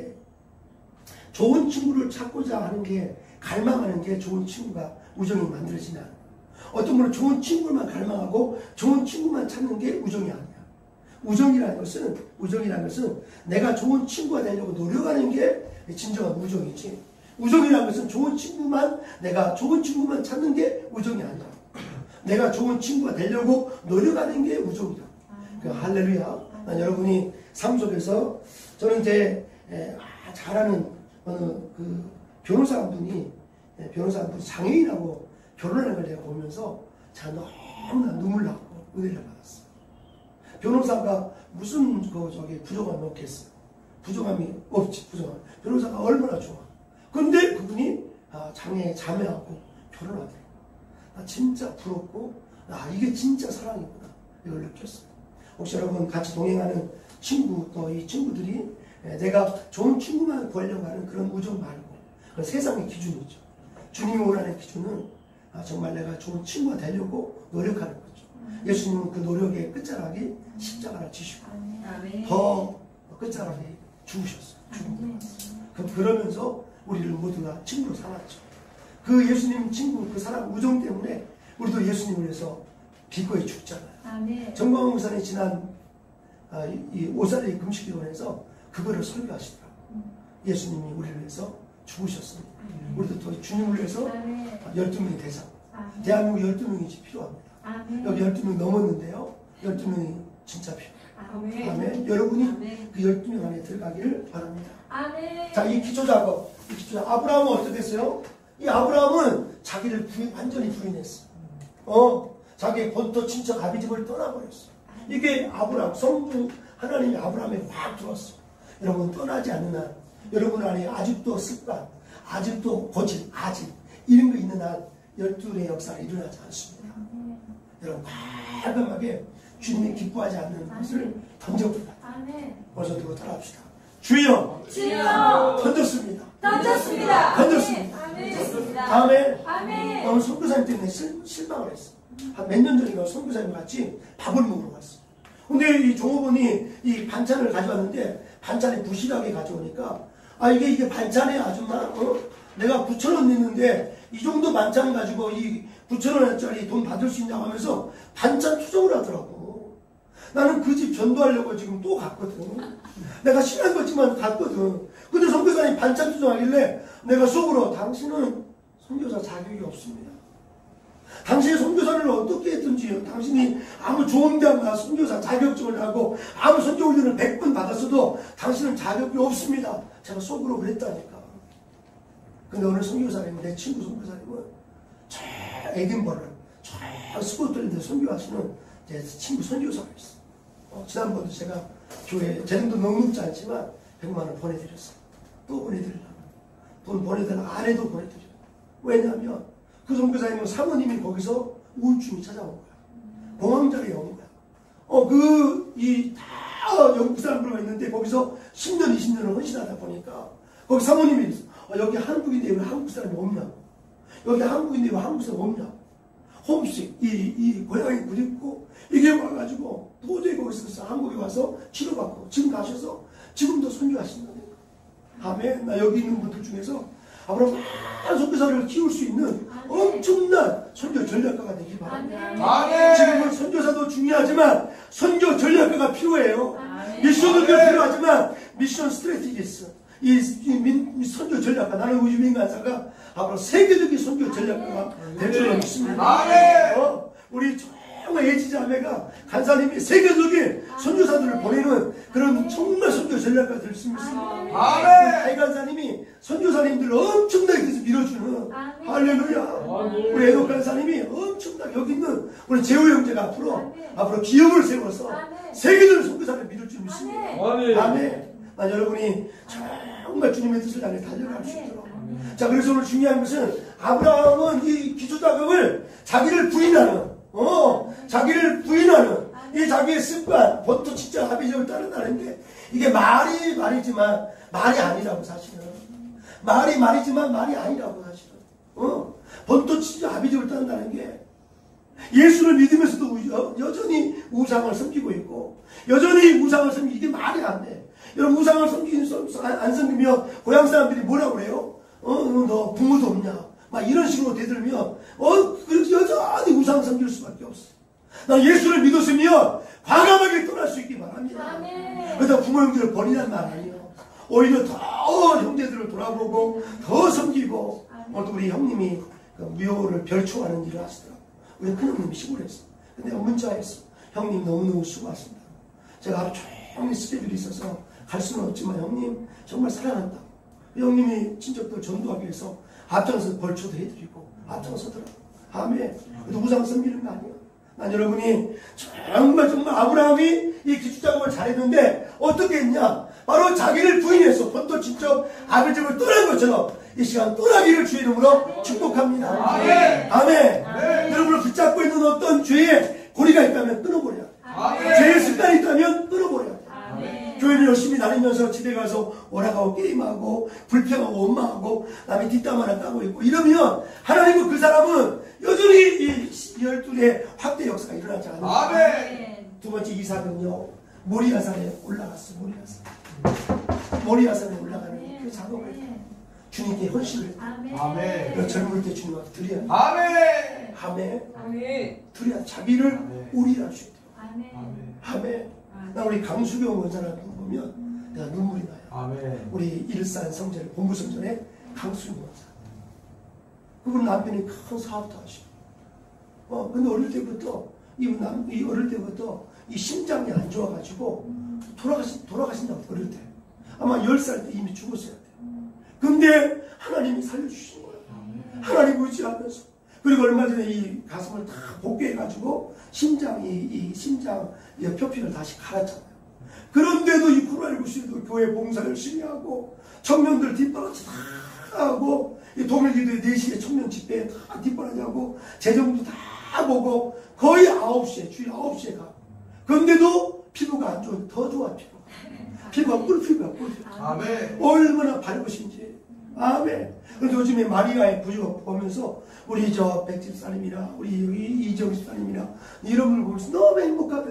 좋은 친구를 찾고자 하는 게 갈망하는 게 좋은 친구가 우정이 만들어지지 않아요. 어떤 분은 좋은 친구만 갈망하고 좋은 친구만 찾는 게 우정이 아니야. 우정이라는 것은 내가 좋은 친구가 되려고 노력하는 게 진정한 우정이지. 우정이라는 것은 내가 좋은 친구만 찾는 게 우정이 아니야. 내가 좋은 친구가 되려고 노력하는 게 우정이다. 할렐루야. 난 여러분이 삶 속에서 저는 이제 잘 아는 어느 그 변호사 한 분이 장애인하고 결혼하는 걸 내가 보면서 참 너무나 눈물 나고 은혜를 받았어. 변호사가 무슨 부족함이 없겠어. 부족함이 없지. 변호사가 얼마나 좋아. 근데 그분이 자매하고 결혼하더라고. 나 진짜 부럽고 이게 진짜 사랑이구나 이걸 느꼈어. 혹시 여러분 같이 동행하는 친구 또 이 친구들이 내가 좋은 친구만 구하려고 하는 그런 우정 말고 그건 세상의 기준이죠. 주님이 원하는 기준은 정말 내가 좋은 친구가 되려고 노력하는 거죠. 예수님은 그 노력의 끝자락이 십자가를 지시고 더 끝자락에 죽으셨어요. 그러면서 우리를 모두가 친구로 삼았죠. 그 예수님 친구, 그 사랑 우정 때문에 우리도 예수님을 위해서 기꺼이 죽잖아요. 정광훈 목사님 지난 이 오살리 금식기도원에서 그거를 설교하시더라고요. 예수님이 우리를 위해서 죽으셨습니다. 우리도 또 주님을 위해서 12명이 되자고. 대한민국 12명이 필요합니다. 여기 12명 넘었는데요. 12명이 진짜 필요해요. 아멘. 여러분이 그 12명 안에 들어가기를 바랍니다. 자, 이 기초 작업. 아브라함은 어떻게 했어요? 이 아브라함은 자기를 완전히 부인했어. 자기의 본토 친척 아비집을 떠나버렸어. 이게 아브라함, 성부 하나님이 아브라함에 확 들어왔어. 여러분 떠나지 않는 한, 여러분 안에 아직도 습관, 아직도 고집, 이런 거 있는 한 12의 역사가 일어나지 않습니다. 여러분 과감하게 주님이 기뻐하지 않는 것을 던져버립니다. 어서 두고 따라합시다. 주여 던졌습니다. 다음에 어느 선교사님 때문에 실망을 했어. 한 몇 년 전인가 선교사님 같이 밥을 먹으러 갔어. 근데 이 종업원이 이 반찬을 가져왔는데 반찬이 부실하게 가져오니까 이게 반찬에 아줌마 내가 9,000원 냈는데 이 정도 반찬 가지고 이 9,000원짜리 돈 받을 수 있냐고 하면서 반찬 투정을 하더라고. 나는 그 집 전도하려고 지금 또 갔거든. 내가 친한 거지만 갔거든. 근데 선교사님 반찬 투정하길래 내가 속으로 당신은 선교사 자격이 없습니다. 당신이 선교사를 어떻게 했든지 당신이 아무 좋은 대학 나와 선교사 자격증을 하고 아무 선교 훈련을 100번 받았어도 당신은 자격이 없습니다. 제가 속으로 그랬다니까. 근데 어느 선교사님은, 내 친구 선교사님은 저 에딘버러 저 스코틀랜드 선교하시는 제 친구 선교사가 있어. 지난번도 제가 교회에 제 정도 넉넉지 않지만 100만 원 보내드렸어. 또 보내드리려고. 돈 보내달라고 아내도 보내드려. 왜냐하면 그 선교사님은 사모님이 거기서 우울증이 찾아온 거야. 공황장애 온 거야. 다 영국 사람들만 있는데 거기서 10년, 20년을 헌신하다 보니까 거기 사모님이 있어. 여기 한국인데 왜 한국 사람이 없냐고. 여기 한국인데 왜 한국 사람이 없냐고. 홈식, 이 고향이 그립고 이게 와가지고 도저히 거기서 한국에 와서 치료받고 지금 가셔서 지금도 선교하신다니까. 아멘. 나 여기 있는 분들 중에서 앞으로 많은 선교사를 키울 수 있는 엄청난 선교 전략가가 되길 바랍니다. 지금은 선교사도 중요하지만 선교 전략가가 필요해요. 미션도 필요하지만 미션 스트레티지스, 이 선교 전략가, 나는 우주민 간사가 앞으로 세계적인 선교 전략가가 될 줄로 믿습니다. 우리 정말 예지자매가 간사님이 세계적인 선교사들을 보내는 그런 정말 선교 전략가가 될 수 있습니다. 이 간사님이 선교사님들을 엄청나게 밀어주는 할렐루야. 우리 애독 간사님이 엄청나게 여기 있는 우리 재호 형제가 앞으로 기업을 세워서 세계적인 선교사를 믿을 줄 믿습니다. 아멘. 난 여러분이 정말 주님의 뜻을 향해 달려갈 수 있도록. 자, 그래서 오늘 중요한 것은 아브라함은 이 기초 작업을 자기를 부인하는 이 자기의 습관, 본토 친척 아비집을 따른다는 게 이게 말이지만 말이 아니라고 사실은. 말이지만 말이 아니라고 사실은. 본토 친척 아비집을 따른다는 게 예수를 믿으면서도 여전히 우상을 섬기고 있고 여전히 우상을 섬기고 이게 말이 안 돼. 여러분 우상을 안 섬기면 고향 사람들이 뭐라고 그래요? 너 부모도 없냐? 막 이런 식으로 대들면 그렇게 여전히 우상 섬길 수밖에 없어. 나 예수를 믿었으면 과감하게 떠날 수 있기 바랍니다.
아멘.
그래서 부모님들을 버리란 말 아니에요. 오히려 더 형제들을 돌아보고 더 섬기고 오늘 우리 형님이 그 무효를 별초하는 일을 하시더라고요. 우리 큰형님이 시골에서. 근데 문자했어. 형님 너무너무 수고하신다. 제가 하루 종일 스케줄이 있어서 갈 수는 없지만 형님 정말 사랑한다. 형님이 친척들 전도하기 위해서 앞장서 벌초도 해드리고 앞장서더라고요. 아멘. 우상 섬기는 거 아니에요. 난 여러분이 정말 아브라함이 이 기초작업을 잘했는데 어떻게 했냐? 바로 자기를 부인해서 본토 친척 아버지를 떠난 것처럼 이 시간 떠나기를 주의 이름으로 축복합니다.
아멘.
아멘.
아멘.
여러분을 붙잡고 있는 어떤 죄의 고리가 있다면 끊어버려야 돼.
아멘.
죄의 습관이 있다면 끊어버려야 돼.
아멘.
교회를 열심히 다니면서 집에 가서 오락하고 게임하고 불평하고 원망하고 남의 뒷담 하나 까고 있고 이러면 하나님은 그 사람은 여전히 이 열둘의 확대 역사가 일어나지 않아요.
아멘.
두 번째 이삭은요 모리아산에 올라갔어. 모리아산에 올라가는 그 작업을 주님께 헌신을
아멘.
그 젊을 때 주님한테 드려야 돼.
아멘.
아멘.
아멘.
드려야 자기를
아멘.
우리라 주야 돼.
아멘.
아멘. 나 우리 강수경 원사라는 분 보면 내가 눈물이 나요.
아멘.
우리 일산 성전의 본부 성전에 강수경 원사. 그분 남편이 큰 사업도 하시고. 근데 어릴 때부터 이 어릴 때부터 이 심장이 안 좋아가지고 돌아가신다고 어릴 때. 아마 10살 때 이미 죽었어야 돼. 근데 하나님이 살려주신 거예요. 하나님 의지하면서. 그리고 얼마 전에 이 가슴을 다 복귀해가지고 심장 표피를 다시 갈았잖아요. 그런데도 이 코로나19 시에도 교회 봉사 열심히 하고 청년들 뒷바라지 다 하고 이 동일기도에 4시에 청년 집회에 다 뒷바라지 하고 재정도 다 보고 거의 9시에 주일 9시에 가. 그런데도 피부가 안 좋은데 더 좋아 피부가 꿀피부야 꿀피부.
아멘.
얼마나 밝으신지. 아멘. 근데 요즘에 마리아의 부족 보면서 우리 저 백집사님이나 우리 여기 이정집사님이나 이런 걸 보면서 너무 행복하대.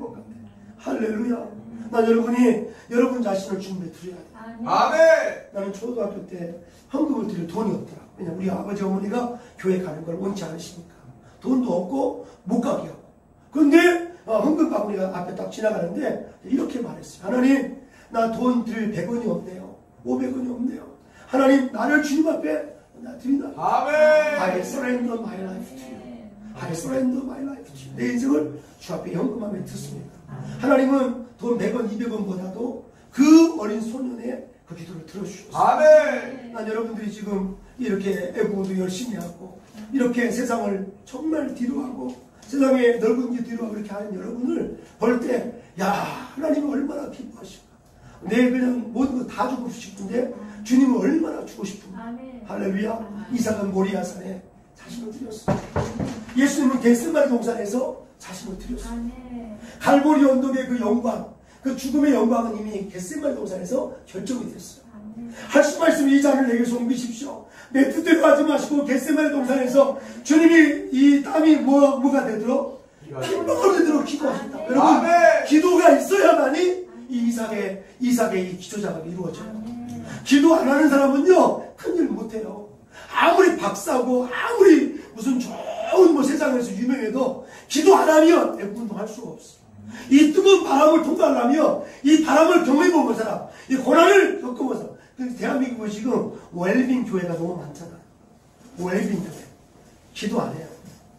할렐루야. 난 여러분 자신을 주님께 드려야 돼.
아멘.
나는 초등학교 때 헌금을 드릴 돈이 없더라. 왜냐면 우리 아버지 어머니가 교회 가는 걸 원치 않으시니까. 돈도 없고 못 가게 하고. 그런데 헌금 바구니가 앞에 딱 지나가는데 이렇게 말했어요. 하나님 나 돈 드릴 100원이 없네요. 500원이 없네요. 하나님 나를 주님 앞에 나 드린다.
아멘.
I surrender my life to you. I surrender my life to you. 내 인생을 주 앞에 헌금하며 듣습니다. 하나님은 돈 100원, 200원보다도 그 어린 소년의 그 기도를 들어주셨어요.
아멘.
난 여러분들이 지금 이렇게 애국도 열심히 하고 이렇게 세상을 정말 뒤로하고 세상에 넓은 길 뒤로하고 이렇게 하는 여러분을 볼 때 야 하나님은 얼마나 기뻐하실까. 내 그냥 모든 거 다 주고 싶은데 주님은 얼마나 주고 싶은가. 할렐루야. 이삭은 모리아산에 자신을 드렸어요. 예수님은 겟세마네 동산에서 자신을 드렸어요. 갈보리 언덕의 그 영광, 그 죽음의 영광은 이미 겟세마네 동산에서 결정이 됐어요. 하신 말씀 이 잔을 내게서 옮기십시오. 내 뜻대로 하지 마시고 겟세마네 동산에서 주님이 이 땀이 뭐가 되도록 핏방울이 되도록 기도하신다. 여러분
아멘.
기도가 있어야만이 이 이삭의 이 기도작업이 이루어져요. 기도 안 하는 사람은요 큰일 못해요. 아무리 박사고 아무리 무슨 좋은 뭐 세상에서 유명해도 기도 안 하면 애국운동 할 수가 없어. 이 뜨거운 바람을 통과하려면 이 바람을 경험해본 사람, 이 고난을 겪어본 사람. 대한민국은 지금 웰빙 교회가 너무 많잖아요. 웰빙 교회. 기도 안 해요.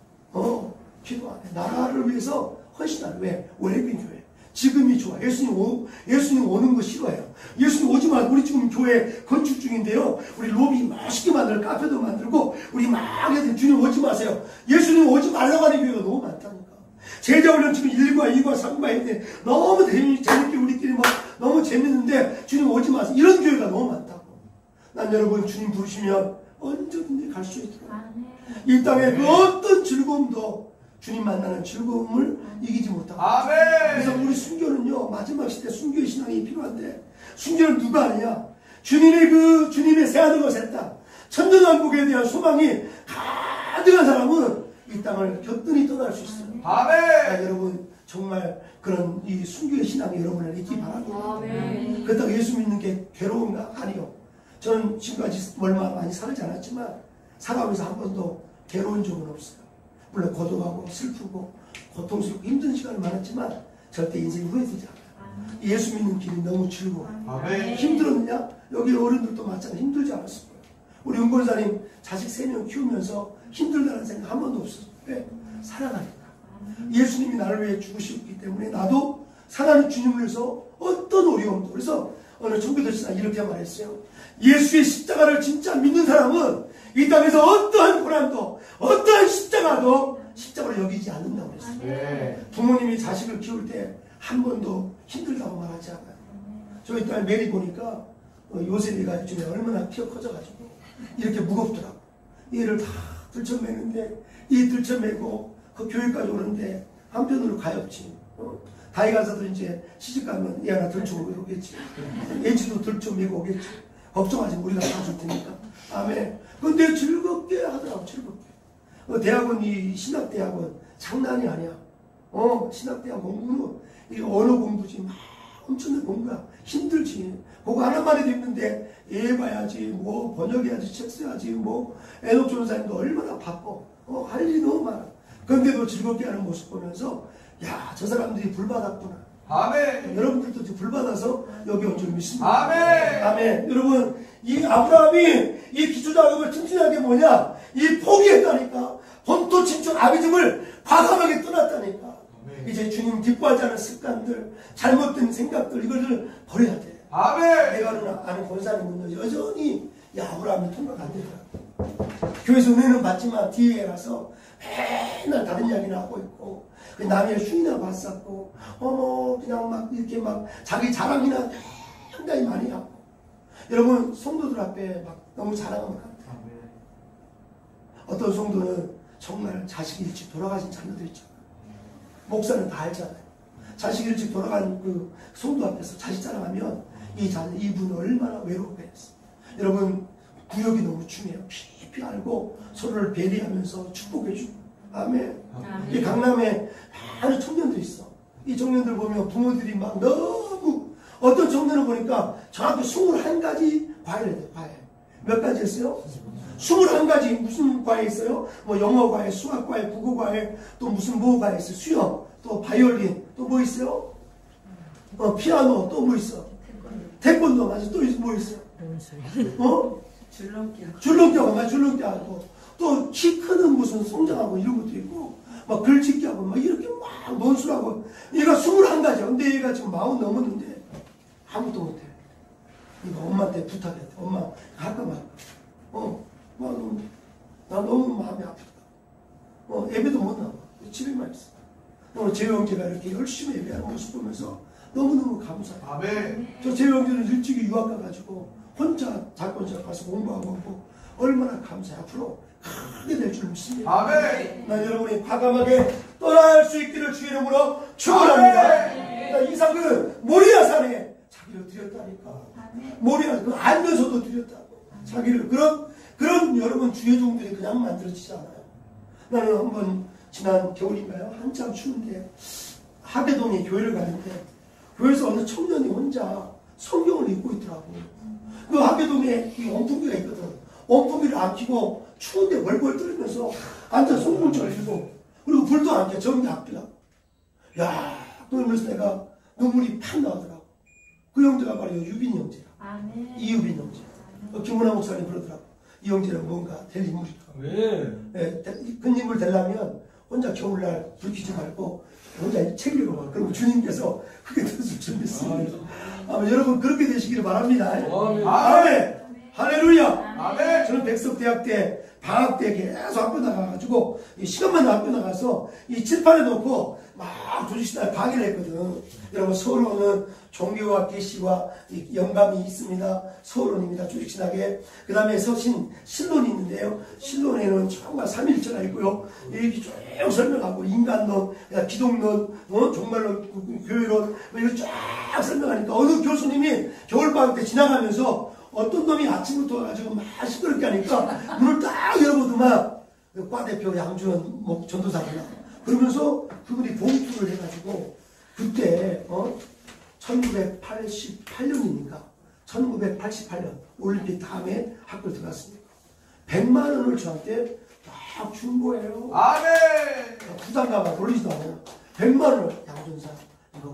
기도 안 해. 나라를 위해서 헌신하는. 왜? 웰빙 교회. 지금이 좋아. 예수님 오는 거 싫어해요. 예수님 오지 마. 우리 지금 교회 건축 중인데요. 우리 로비 멋있게 만들고 카페도 만들고 우리 막 해야 돼. 주님 오지 마세요. 예수님 오지 말라고 하는 교회가 너무 많다니까. 제자훈련 지금 1과 2과 3과 했는데 너무 재밌게 우리끼리 막 너무 재밌는데 주님 오지 마세요. 이런 교회가 너무 많다고. 난 여러분 주님 부르시면 언제든지 갈 수 있도록 이 땅의 그 어떤 즐거움도 주님 만나는 즐거움을 이기지 못하고.
아멘.
그래서 우리 순교는요 마지막 시대 순교의 신앙이 필요한데 순교는 누가 하느냐? 주님의 새하늘과 새 땅 천년왕국에 대한 소망이 가득한 사람은 이 땅을 격분히 떠날 수 있어요.
아멘.
여러분 정말 그런 이 순교의 신앙이 여러분을 있기 바랍니다. 그렇다고 예수 믿는 게 괴로운가? 아니요. 저는 지금까지 얼마 많이 살지 않았지만 살아오면서 한 번도 괴로운 적은 없어요. 물론 고독하고 슬프고 고통스럽고 힘든 시간이 많았지만 절대 인생이 후회되지 않아요. 예수 믿는 길이 너무 즐거워요.
아멘.
힘들었느냐? 여기 어른들도 마찬가지로 힘들지 않았을 거예요. 우리 은권사님 자식 3명 키우면서 힘들다는 생각 한 번도 없었어요. 왜? 사랑하니까. 예수님이 나를 위해 죽으셨기 때문에 나도 사랑하는 주님을 위해서 어떤 어려움도. 그래서 어느 청교도지사 이렇게 말했어요. 예수의 십자가를 진짜 믿는 사람은 이 땅에서 어떠한 고난도 어떠한 십자가를 여기지 않는다고 그랬어요.
네.
부모님이 자식을 키울 때 한 번도 힘들다고 말하지 않아요. 저희 딸 메리 보니까 요셉이가 요즘에 얼마나 키가 커져가지고 이렇게 무겁더라고. 얘를 다 들쳐매는데 이 들쳐매고 그 교회까지 오는데 한편으로 가엾지. 다이 가서도 이제 시집가면 얘 하나 들쳐오고 오겠지. 애지도 들쳐매고 오겠지. 걱정하지 우리가 다 줄 테니까. 아멘. 근데 즐겁게 하더라고. 즐겁게. 대학원 이 신학대학원 장난이 아니야. 신학대학 공부는 이 언어 공부지 막 엄청난 공부야. 힘들지. 그거 하나만 해도 힘든데 애 봐야지 뭐 번역해야지 책 써야지 뭐 애녹 전사님도 얼마나 바빠. 할 일이 너무 많아. 그런데도 즐겁게 하는 모습 보면서 야, 저 사람들이 불받았구나.
아멘.
여러분들도 지금 불받아서 여기 온 줄 믿습니다.
아멘.
아멘. 여러분, 이 아브라함이 이 기초자금을 튼튼하게 뭐냐? 이 포기했다니까. 본토 친척 아비집을 과감하게 떠났다니까.
아멘.
이제 주님 기뻐하지 않은 습관들, 잘못된 생각들, 이거를 버려야 돼.
아멘.
내가 아는 권사님은 여전히 이 아브라함이 통과가 안 되더라고. 교회에서 은혜는 받지만 뒤에 가서 맨날 다른 이야기를 하고 있고, 남의 흉이나 봤었고, 그냥 막 이렇게 막 자기 자랑이나 굉장히 많이 하고. 여러분, 성도들 앞에 막 너무 자랑하면 안 돼. 어떤 성도는 정말 자식이 일찍 돌아가신 자녀들 있잖아요. 목사는 다 알잖아요. 자식이 일찍 돌아간 그 성도 앞에서 자식 자랑하면 이분 얼마나 외로워했어. 여러분, 구역이 너무 중요해요. 깊이 알고 서로를 배려하면서 축복해주고. 아멘. 이 강남에 많은 청년들 있어. 이 청년들 보면 부모들이 막 너무, 어떤 청년을 보니까 정확히 21가지 과외를 해요. 과외. 몇 가지 했어요? 21가지. 무슨 과외 있어요? 뭐 영어 과외, 수학 과외, 국어 과외, 또 무슨 뭐 과외 있어요? 수영, 또 바이올린, 또 뭐 있어요? 피아노, 또 뭐 있어? 태권도, 맞아. 또 뭐 있어요? 줄넘기하고, 맞아. 줄넘기하고. 또 키 크는 무슨 성장하고 이런 것도 있고, 막 글짓기 하고, 막 이렇게 막 논술하고. 얘가 21가지야. 근데 얘가 지금 40 넘었는데 아무것도 못해. 이거 엄마한테 부탁해. 엄마, 할까 말까. 나 너무 마음이 아프다. 예배도 못 나와. 집에만 있어. 오늘 재호 형제가 이렇게 열심히 예배하는 모습 보면서 너무너무 감사해.
아멘.
저 재호 형제는 일찍이 유학 가가지고 혼자 작권자 가서 공부하고 얼마나 감사해. 앞으로 크게 될 줄 믿습니다.
아멘.
난 여러분이 과감하게 떠날 수 있기를 주의 이름으로 축원합니다. 이삭은 모리아 산에 자기를 드렸다니까. 모리아 그 알면서도 드렸다고. 자기를 그런 여러분 주의 종들이 그냥 만들어지지 않아요. 나는 한번 지난 겨울인가요? 한참 추운데 하계동에 교회를 가는데 교회에서 어느 청년이 혼자 성경을 읽고 있더라고. 그 하계동에 이 원풍기가 있거든. 원풍기를 안 켜고 추운데 월월 떨면서 앉아 성경을 읽고 그리고 불도 안 켜. 전기 안 켜고. 야, 그러면서 내가 눈물이 팍 나오더라고. 그 형제가 바로 유빈 형제야. 이유빈 형제. 김문화 목사님 그러더라고. 이 형제는 뭔가 될 인물이라고. 네, 큰 인물 되려면 혼자 겨울날 불 켜지 말고 혼자 책 읽어봐. 그리고 주님께서 크게 들어줄 줄 믿습니다. 여러분 그렇게 되시기를 바랍니다. 아멘. 할렐루야.
아멘.
저는 백석대학 때 방학 때 계속 학교 나가가지고 시간만 학교 나가서 이 칠판에 놓고 막 조직신학에 강의를 했거든. 여러분 서울 오는 종교와 계시와 영감이 있습니다. 서울원입니다. 조직신학에. 그 다음에 신론이 있는데요. 신론에는 정말 3일체가 있고요. 이렇게 쭉 설명하고 인간론, 기독론, 종말론, 교회론 이거 쫙 설명하니까 어느 교수님이 겨울방학 때 지나가면서 어떤 놈이 아침부터 와가지고 막 시끄럽게 하니까 문을 딱 열어보더만 과 대표 양주원 전도사구나. 그러면서 그분이 봉투를 해가지고 그때 1988년이니까 1988년 올림픽 다음에 학교를 들어갔으니까 100만 원을 저한테 막 준 거예요.
아멘.
부담 가방 돌리지도 않아요. 100만 원을 양전사 이거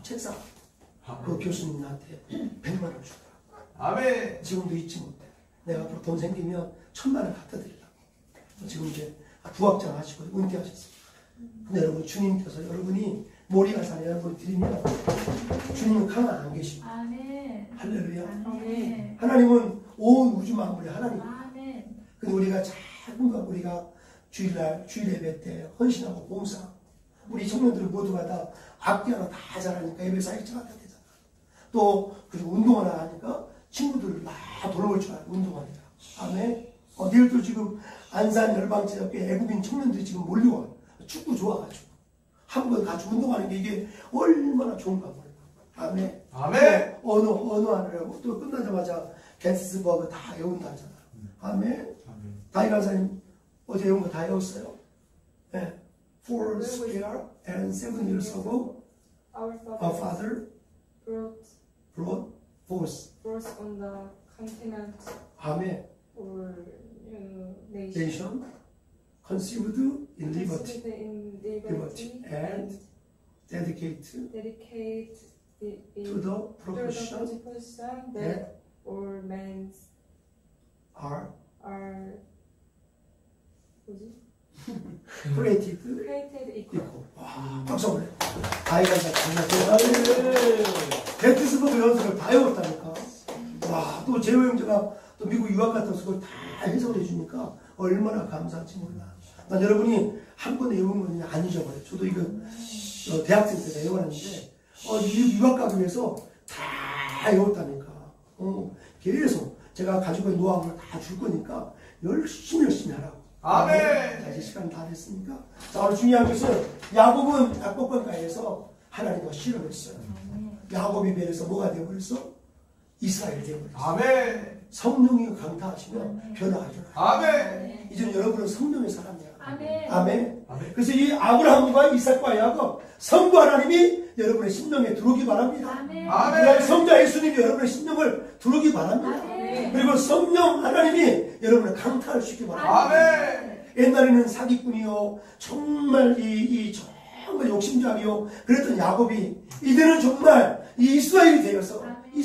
책상 그 교수님 나한테 100만 원 주더라.
아멘.
지금도 잊지 못해. 내가 앞으로 돈 생기면 1000만 원 갖다 드리려고. 지금 이제 부학장 하시고 은퇴하셨습니다. 근데 여러분 주님께서 여러분이 모리가 산에 여러분 드리면 주님은 가만 안 계십니다.
아멘.
할렐루야.
아멘.
하나님은 온 우주 만물의 하나님.
아멘.
근데 우리가 작은 것 우리가 주일날 주일 예배 때 헌신하고 봉사 우리 청년들은 모두가 다 악기 하나 다 잘하니까 예배 사역자가 다 되잖아. 또 그리고 운동 하나 하니까 친구들을 다 돌아올 줄 알고 운동하니까. 아멘. 내일 또 지금 안산 열방제협회 애국인 청년들이 지금 몰려와. 축구 좋아가지고 한번 같이 운동하는 게 이게 얼마나 좋은가 몰라. 아멘.
아멘.
언어 하느라고 또 끝나자마자 게스버그 다 외운다 하잖아. 아멘. 다이 간사님 어제 외운 거 다 외웠어요? 네. 4 square and 7 years ago
Our
our father
brought
brought forth
on the continent
아멘.
or nation
nation conceived in liberty
conceived in
liberty and dedicate
dedicate
to the profession
profession
that
that all men
are
are 뭐지?
created
created equal.
있고. 와, 박수 한번 해. 다이간사 장난쳐요. 게티스버그 연습을 다 외웠다니까. 와, 또 재호 형제가 또 미국 유학 갔다 와서 그걸 다 해석을 해주니까 얼마나 감사한지 몰라. 난 여러분이 한 번에 외운 건 안 잊어버려요. 저도 이거 대학생 때 외워놨는데 유학 가기 위해서 다 외웠다니까. 계속 제가 가지고 있는 노하우를 다 줄 거니까 열심히 하라고.
아멘.
자, 이제 시간 다 됐으니까. 자, 오늘 중요한 것은 야곱은 약복강가에서 하나님과 실험했어요. 야곱이 변해서 뭐가 되어버렸어? 이스라엘 되어버렸어.
아멘.
성령이 강타하시면 변화하죠.
아멘.
이제는 여러분은 성령의 사람이야.
아멘.
아멘.
아멘.
그래서 이 아브라함과 이삭과 야곱 성부 하나님이 여러분의 심령에 들어오기 바랍니다.
아멘.
아멘.
그다음에 성자 예수님이 여러분의 심령을 들어오기 바랍니다.
아멘.
그리고 성령 하나님이 여러분을 강타를 시키기 바랍니다.
아멘.
옛날에는 사기꾼이요 정말 정말 욕심장이요 그랬던 야곱이 이제는 정말 이스라엘이 되어서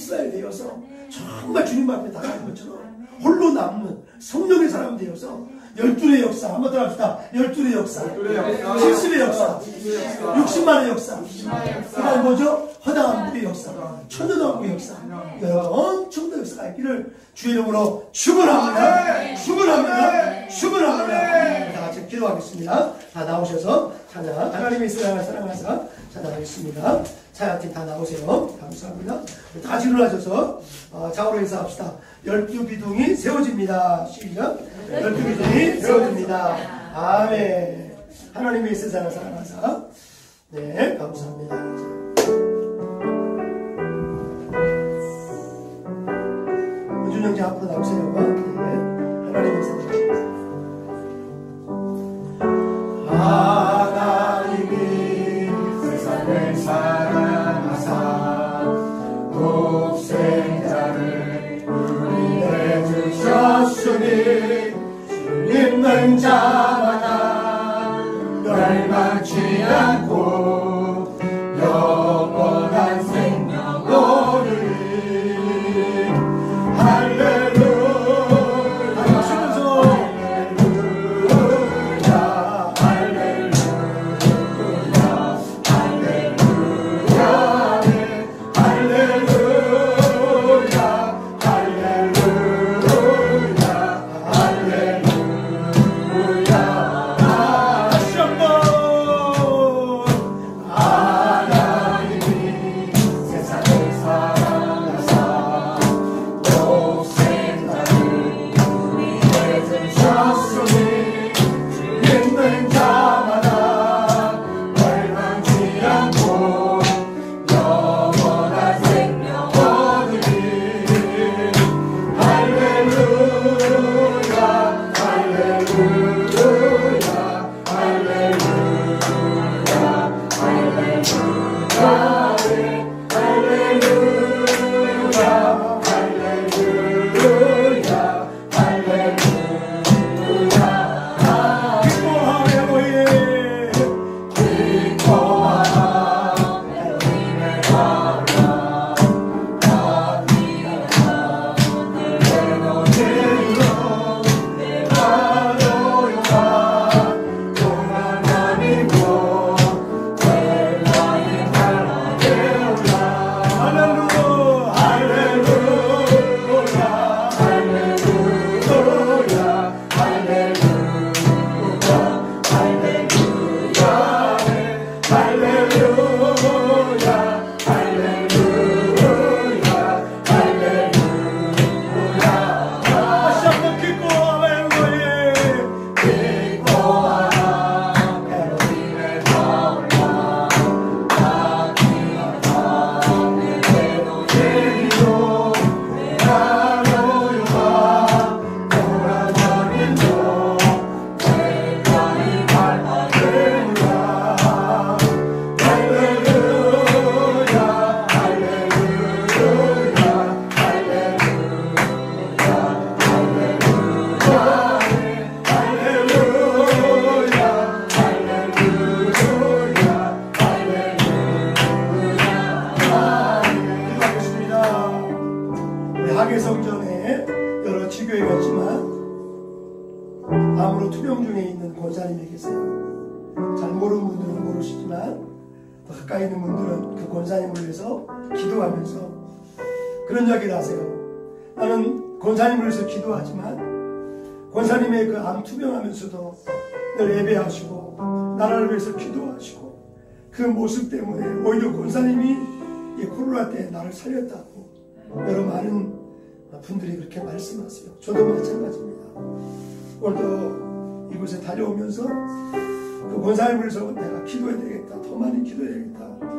정말 주님 앞에 나가는 것처럼 홀로 남는 성령의 사람이 되어서 12의 역사 한번 더 합시다. 12의 역사 70의 역사 60만의 역사 그다음 뭐죠? 허다함의 역사 천년왕국의 역사 여러분 엄청난 역사가 있기를 주의 이름으로 축원합니다. 축원합니다. 다 같이 기도하겠습니다. 다 나오셔서 찬양 하나님의 사랑하사 찬양하겠습니다. 찬양팀 다 나오세요. 감사합니다. 다 같이 일어나셔서 좌우로 인사합시다. 12비둥이 세워집니다. 시작. 12비둥이 세워집니다. 아멘. 하나님의 세상을 사랑하사. 네, 감사합니다. 우준 형제 앞으로 나오세요. 네, 하나님의 세상. 하나님이 세상을 사랑하사 독생자를 우리에게 주셨으니 믿는 자마다 멸망치 않고 영원한 생명 얻으리. 할렐루야 하시면서 다시 한번 기뻐하라 기도하겠습니다. 우리 하계성전에 여러 지교회가 있지만 암으로 투병 중에 있는 권사님이 계세요. 잘 모르는 분들은 모르시지만 더 가까이 있는 분들은 그 권사님을 위해서 기도하면서 그런 이야기를 하세요. 나는 권사님을 위해서 기도하지만 권사님의 그 암 투병하면서도 늘 예배하시고 나라를 위해서 기도하시고 그 모습 때문에 오히려 권사님이 이 코로나 때 나를 살렸다고 여러 많은 분들이 그렇게 말씀하세요. 저도 마찬가지입니다. 오늘도 이곳에 달려오면서 그 권사님을 위해서 내가 기도해야 되겠다, 더 많이 기도해야겠다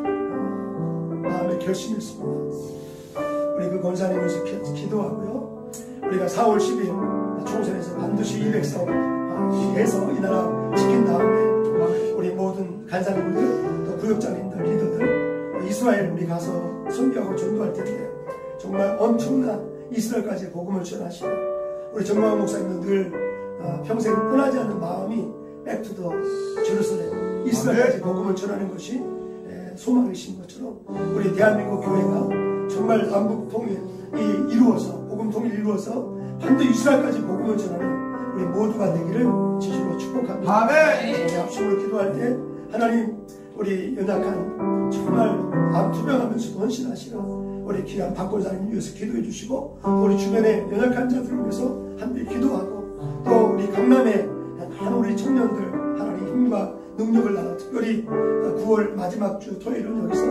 마음에 결심했습니다. 우리 그 권사님을 위해서 기도하고요. 우리가 4월 10일 총선에서 반드시 200석 해서 이 나라 지킨 다음에 우리 모든 간사님들, 또 구역장님들, 리더들 이스라엘 우리 가서 선교하고 전도할 텐데 정말 엄청난 이스라엘까지 복음을 전하시고 우리 정광훈 목사님은 늘 평생 떠나지 않는 마음이 백투더 제루살렘 이스라엘까지 복음을 전하는 것이 소망이신 것처럼 우리 대한민국 교회가 정말 남북 통일이 이루어서 복음 통일 이루어서 반드시 이스라엘까지 복음을 전하는 우리 모두가 되기를 진심으로 축복합니다.
아멘.
우리 합심으로 기도할 때 하나님 우리 연약한 정말 암 투병하면서도 헌신하시는 우리 귀한 박권사님 위해서 기도해 주시고 우리 주변의 연약한 자들을 위해서 함께 기도하고 또 우리 강남의 한 우리 청년들 하나님 힘과 능력을 나눠 특별히 9월 마지막 주 토요일은 여기서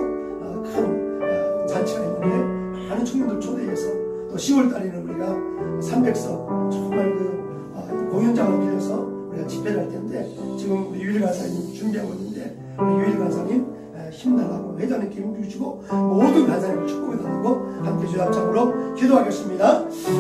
큰 잔치가 있는데 많은 청년들 초대해서 또 10월 달에는 우리가 300석 정말 그 공연장을 빌려서 우리가 집회를 할 텐데 지금 우리 유일 간사님 준비하고 있는데 우리 유일 간사님 힘달라고 회장님께 힘 주시고 모든 간사님을 축복해달라고 함께 주합장으로 기도하겠습니다.